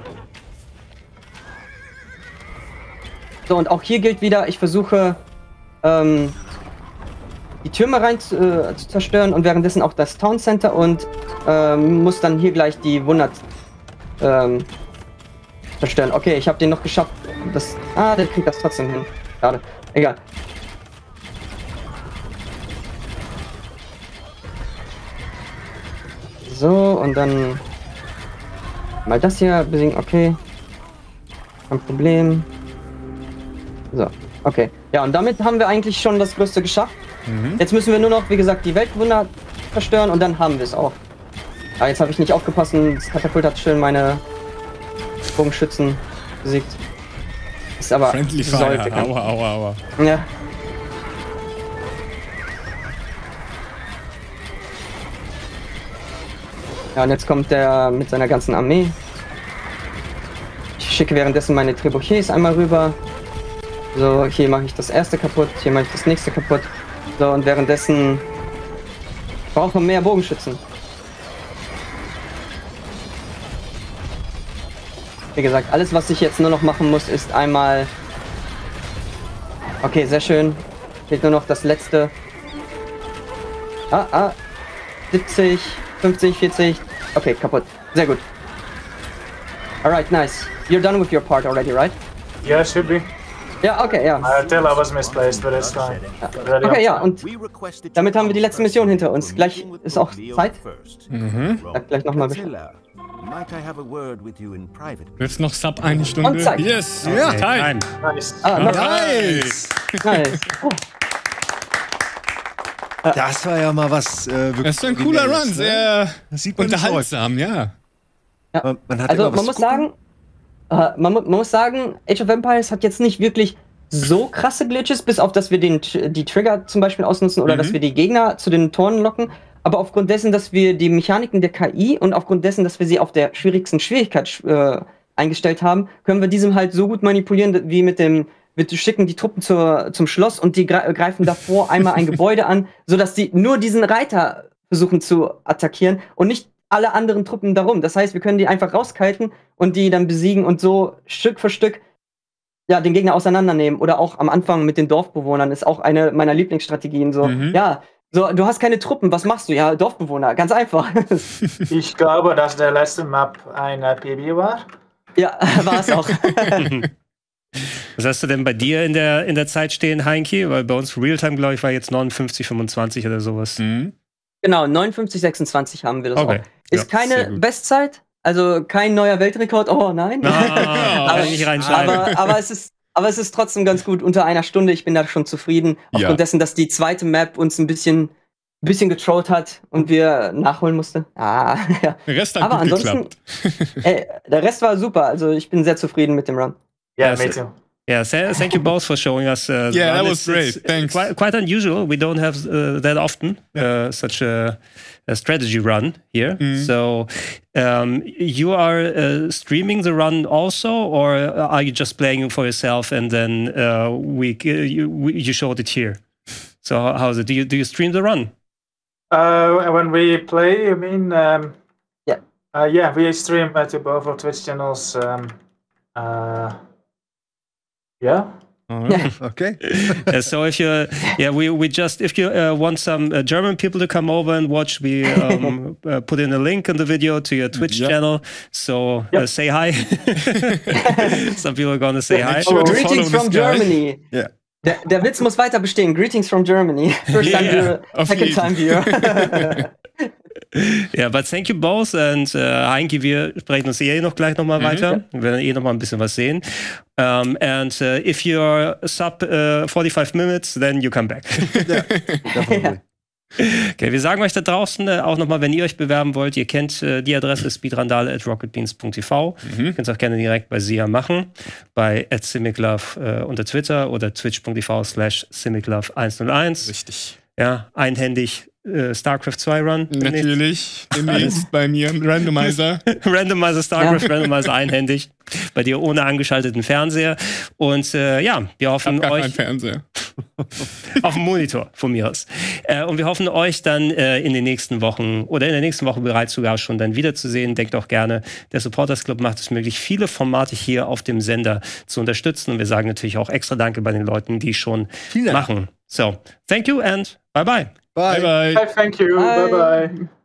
So, und auch hier gilt wieder, ich versuche die Türme rein zu zerstören und währenddessen auch das Town Center und muss dann hier gleich die Wunder zerstören. Okay, ich habe den noch geschafft. Der kriegt das trotzdem hin. Schade. Egal. So, und dann mal das hier besiegen. Okay. Kein Problem. So, okay. Ja, und damit haben wir eigentlich schon das Größte geschafft. Jetzt müssen wir nur noch, wie gesagt, die Weltwunder zerstören und dann haben wir es auch. Ah, jetzt habe ich nicht aufgepasst und das Katapult hat schön meine Bogenschützen besiegt. Ist aber Friendly Fire, aua. Ja. Ja, und jetzt kommt der mit seiner ganzen Armee. Ich schicke währenddessen meine Trebuchets einmal rüber. So, hier mache ich das erste kaputt, hier mache ich das nächste kaputt. So, und währenddessen braucht man mehr Bogenschützen. Wie gesagt, alles, was ich jetzt nur noch machen muss, ist einmal... Okay, sehr schön. Fehlt nur noch das letzte. 70, 50, 40. Okay, kaputt. Sehr gut. Alright, nice. You're done with your part already, right? Yeah, should be. Ja, okay, ja. Till I was misplaced, but it's fine. Okay, ja, und damit haben wir die letzte Mission hinter uns. Gleich ist auch Zeit. Sag gleich nochmal Bescheid. Jetzt noch Sub eine Stunde. Und Zeit. Yes, ja. Time. Nice. Nice. Nice. Oh. Das war ja mal was. Das ist ein cooler Run, sehr unterhaltsam, ja. Man hat Also man muss sagen, man muss sagen, Age of Empires hat jetzt nicht wirklich so krasse Glitches, bis auf dass wir die Trigger zum Beispiel ausnutzen oder dass wir die Gegner zu den Toren locken. Aber aufgrund dessen, dass wir die Mechaniken der KI und aufgrund dessen, dass wir sie auf der schwierigsten Schwierigkeit eingestellt haben, können wir diesem halt so gut manipulieren, wie wir schicken die Truppen zum Schloss und die greifen davor einmal ein Gebäude an, sodass die nur diesen Reiter versuchen zu attackieren und nicht alle anderen Truppen darum. Das heißt, wir können die einfach rauskiten und die dann besiegen und so Stück für Stück ja, den Gegner auseinandernehmen. Oder auch am Anfang mit den Dorfbewohnern ist auch eine meiner Lieblingsstrategien. So, ja, so, du hast keine Truppen, was machst du? Ja, Dorfbewohner, ganz einfach. Ich glaube, dass der letzte Map ein PB war. Ja, war es auch. Was hast du denn bei dir in der Zeit stehen, Heinki? Weil bei uns Realtime, glaube ich, war jetzt 59,25 oder sowas. Genau, 59,26 haben wir das okay. auch. Ist ja, keine Bestzeit, also kein neuer Weltrekord, oh nein. Aber nicht reinschreiben. Aber es ist trotzdem ganz gut, unter einer Stunde, ich bin da schon zufrieden. Aufgrund dessen, dass die zweite Map uns ein bisschen getrollt hat und wir nachholen mussten. Ja. Der Rest hat aber gut ansonsten, geklappt. Der Rest war super, also ich bin sehr zufrieden mit dem Run. Yeah, me too. Yeah, thank you both for showing us. Yeah, that was great. Thanks. Quite unusual. We don't have that often such a strategy run here. So, you are streaming the run also, or are you just playing for yourself and then you showed it here? So, how is it? Do you stream the run? When we play, you mean? Yeah. Yeah, we stream to both our Twitch channels. Yeah. Okay. So if you, if you want some German people to come over and watch, we put in a link in the video to your Twitch channel. So say hi. Some people are gonna say hi. Sure, greetings from Germany. Yeah. Der Witz muss weiter bestehen. Greetings from Germany. First time viewer, second time viewer. Ja, but thank you both. Und Heinki, wir sprechen uns noch gleich nochmal weiter. Wir werden nochmal ein bisschen was sehen. And if you're sub 45 minutes, then you come back. Ja, okay, wir sagen euch da draußen auch nochmal, wenn ihr euch bewerben wollt, ihr kennt die Adresse speedrandale@rocketbeans.tv. Ihr könnt es auch gerne direkt bei Sia machen, bei @simiklove unter Twitter oder twitch.tv/simiklove101. Richtig. Ja, einhändig StarCraft 2 Run. Natürlich, demnächst bei mir im Randomizer. Randomizer, StarCraft Randomizer einhändig. Bei dir ohne angeschalteten Fernseher. Und wir hoffen gar euch... keinen Fernseher. Auf dem Monitor, von mir aus. Und wir hoffen euch dann in der nächsten Woche bereits sogar schon dann wiederzusehen. Denkt auch gerne, der Supporters Club macht es möglich, viele Formate hier auf dem Sender zu unterstützen. Und wir sagen natürlich auch extra Danke bei den Leuten, die schon machen. So, thank you and bye-bye. Bye. Bye. Thank you. Bye bye.